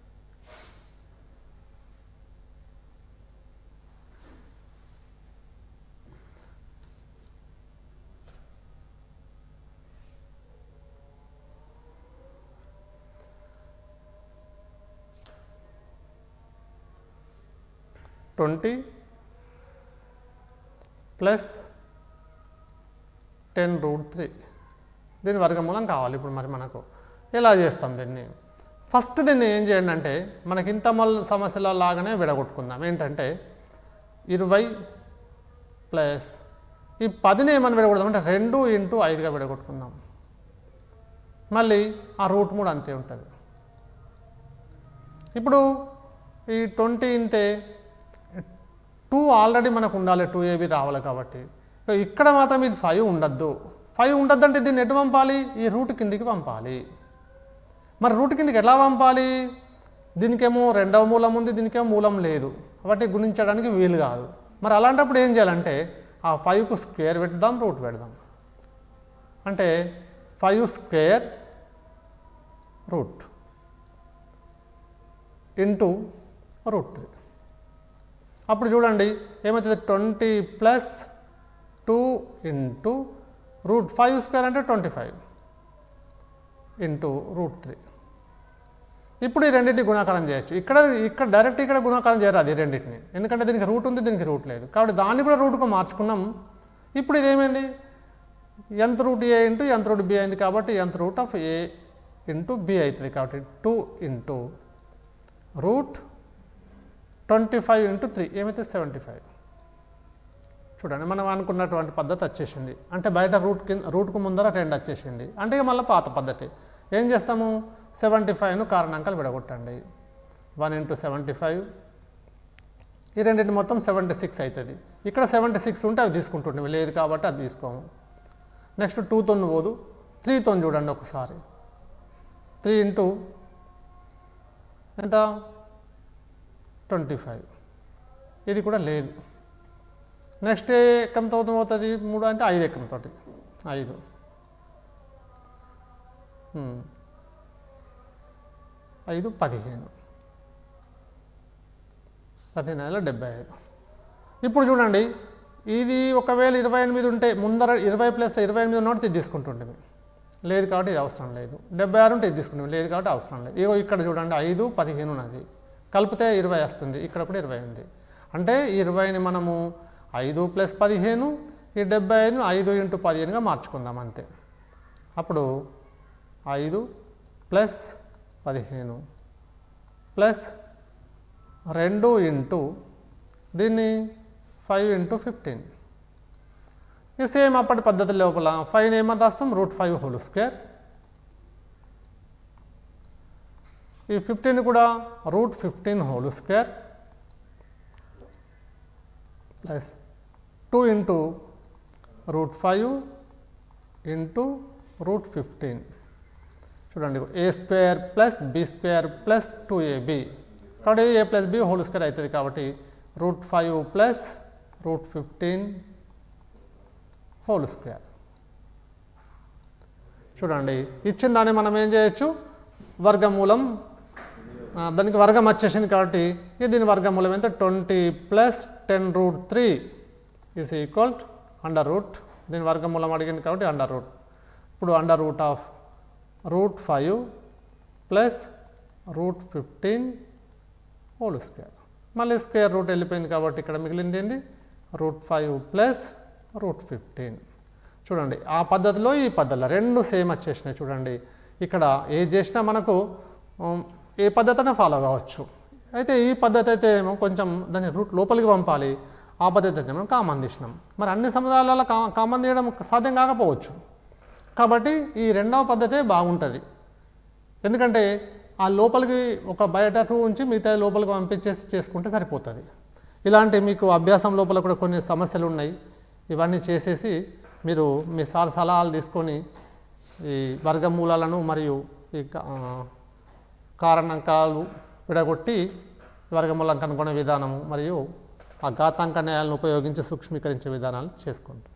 ట్వంటీ ప్లస్ 10√3 దీని వర్గమూలం కావాలి. ఇప్పుడు మరి మనకు ఎలా చేస్తాం దీన్ని? ఫస్ట్ దీన్ని ఏం చేయండి అంటే మనకి ఇంత సమస్యల లాగానే విడగొట్టుకుందాం. ఏంటంటే 20 ప్లస్ ఈ 10ని ఏమని విడగొడదాం అంటే 2 × 5గా విడగొట్టుకుందాం. మళ్ళీ ఆ √3 అంతే ఉంటుంది. ఇప్పుడు ఈ 20 ఇంతే 2 ఆల్రెడీ మనకు ఉండాలి, 2ab రావాలి కాబట్టి ఇక్కడ మాత్రం ఇది 5 ఉండద్దు. 5 ఉండద్దంటే దీన్ని ఎటు పంపాలి? ఈ రూట్ కిందికి పంపాలి. మరి రూట్ కిందికి ఎలా పంపాలి? దీనికేమో రెండవ మూలం ఉంది, దీనికేమో మూలం లేదు కాబట్టి గుణించడానికి వీలు కాదు. మరి అలాంటప్పుడు ఏం చేయాలంటే ఆ 5కు స్క్వేర్ పెడదాం, రూట్ పెడదాం. అంటే 5 స్క్వేర్ రూట్ ఇంటూ √3. అప్పుడు చూడండి ఏమవుతుంది? 20 ప్లస్ 2 ఇంటూ √5 స్క్వేర్ అంటే 25 ఇంటూ √3. ఇప్పుడు ఈ రెండింటిని గుణాకారం చేయొచ్చు. ఇక్కడ డైరెక్ట్ ఇక్కడ గుణాకారం చేయరాదు ఈ రెండింటిని, ఎందుకంటే దీనికి రూట్ ఉంది, దీనికి రూట్ లేదు కాబట్టి దాన్ని కూడా రూట్కు మార్చుకున్నాం. ఇప్పుడు ఇదేమైంది? nth root a into nth root b అయింది కాబట్టి nth root of a into b అవుతుంది. కాబట్టి 2 ఇంటూ √25 ఇంటూ 3 ఏమైతే 75. చూడండి మనం అనుకున్నటువంటి పద్ధతి వచ్చేసింది. అంటే బయట రూట్కు ముందర 2 వచ్చేసింది. అంటే మళ్ళీ పాత పద్ధతి. ఏం చేస్తాము? 75ను కారణాంకాలు విడగొట్టండి. 1 × 75 ఈ రెండింటి మొత్తం 76 అవుతుంది. ఇక్కడ 76 ఉంటే అవి తీసుకుంటుండే, లేదు కాబట్టి అది తీసుకోము. నెక్స్ట్ 2తో పోదు, 3తో చూడండి ఒకసారి. 3 ఇంటూ ఎంత? 25. ఇది కూడా లేదు. నెక్స్ట్ ఎక్కంతో పోతుంది? 3 అంటే 5 ఎక్కంతో 5 5 15 75. ఇప్పుడు చూడండి ఇది ఒకవేళ 28 ఉంటే ముందర 20 ప్లస్ 28 ఉన్నట్టు ఇది తీసుకుంటుండే, లేదు కాబట్టి ఇది అవసరం లేదు. 76 ఉంటే ఇది తీసుకుంటాం, లేదు కాబట్టి అవసరం లేదు. ఇగో ఇక్కడ చూడండి 5 15 ఉన్నది, కలిపితే 20 వస్తుంది. ఇక్కడ కూడా 20 ఉంది. అంటే 20ని మనము 5 ప్లస్ 15 ఈ 75ను 5 × 15గా మార్చుకుందాం అంతే. అప్పుడు 5 ప్లస్ 15 ప్లస్ 2 ఇంటూ దీన్ని 5 × 15. ఈ సేమ్ అప్పటి పద్ధతి లోపల 5ని ఏమని రాస్తాం? √5 హోల్ స్క్వేర్. ఈ 15 కూడా √15 whole square plus 2 into √5 into √15. చూడండి a square plus b square plus 2ab కాబట్టి a plus b whole square అవుతుంది. కాబట్టి √5 ప్లస్ √15 హోల్ స్క్వేర్. చూడండి ఇచ్చిన దాన్ని మనం ఏం చేయొచ్చు? వర్గమూలం, దానికి వర్గం వచ్చేసింది కాబట్టి దీని వర్గమూలం ఎంత? 20 plus 10√3 is equal under root. దీని వర్గమూలం అడిగింది కాబట్టి అండర్ రూట్. ఇప్పుడు under root of √5 plus √15 whole square. మళ్ళీ స్క్వేర్ రూట్ వెళ్ళిపోయింది కాబట్టి ఇక్కడ మిగిలింది ఏంది? √5 ప్లస్ √15. చూడండి ఆ పద్ధతిలో ఈ పద్ధతిలో రెండు సేమ్ వచ్చేసినాయి. చూడండి ఇక్కడ ఏ చేసినా మనకు ఏ పద్ధతినే ఫాలో కావచ్చు. అయితే ఈ పద్ధతి అయితే ఏమో కొంచెం దాన్ని రూట్ లోపలికి పంపాలి, ఆ పద్ధతి అయితే మనం కామన్ తీసినాం. మరి అన్ని సముదాయాలలో కామన్ తీయడం సాధ్యం కాకపోవచ్చు కాబట్టి ఈ రెండవ పద్ధతే బాగుంటుంది. ఎందుకంటే ఆ లోపలికి ఒక బయట 2 ఉంచి మిగతా లోపలికి పంపించేసి చేసుకుంటే సరిపోతుంది. ఇలాంటి మీకు అభ్యాసం లోపల కూడా కొన్ని సమస్యలు ఉన్నాయి. ఇవన్నీ చేసేసి మీరు మీ సలహాలు తీసుకొని ఈ వర్గమూలాలను మరియు ఈ కారణాంకాలు విడగొట్టి వర్గమూలం కనుగొనే విధానము మరియు ఆ ఘాతాంక న్యాయాలను ఉపయోగించి సూక్ష్మీకరించే విధానాలు చేసుకుంటాం.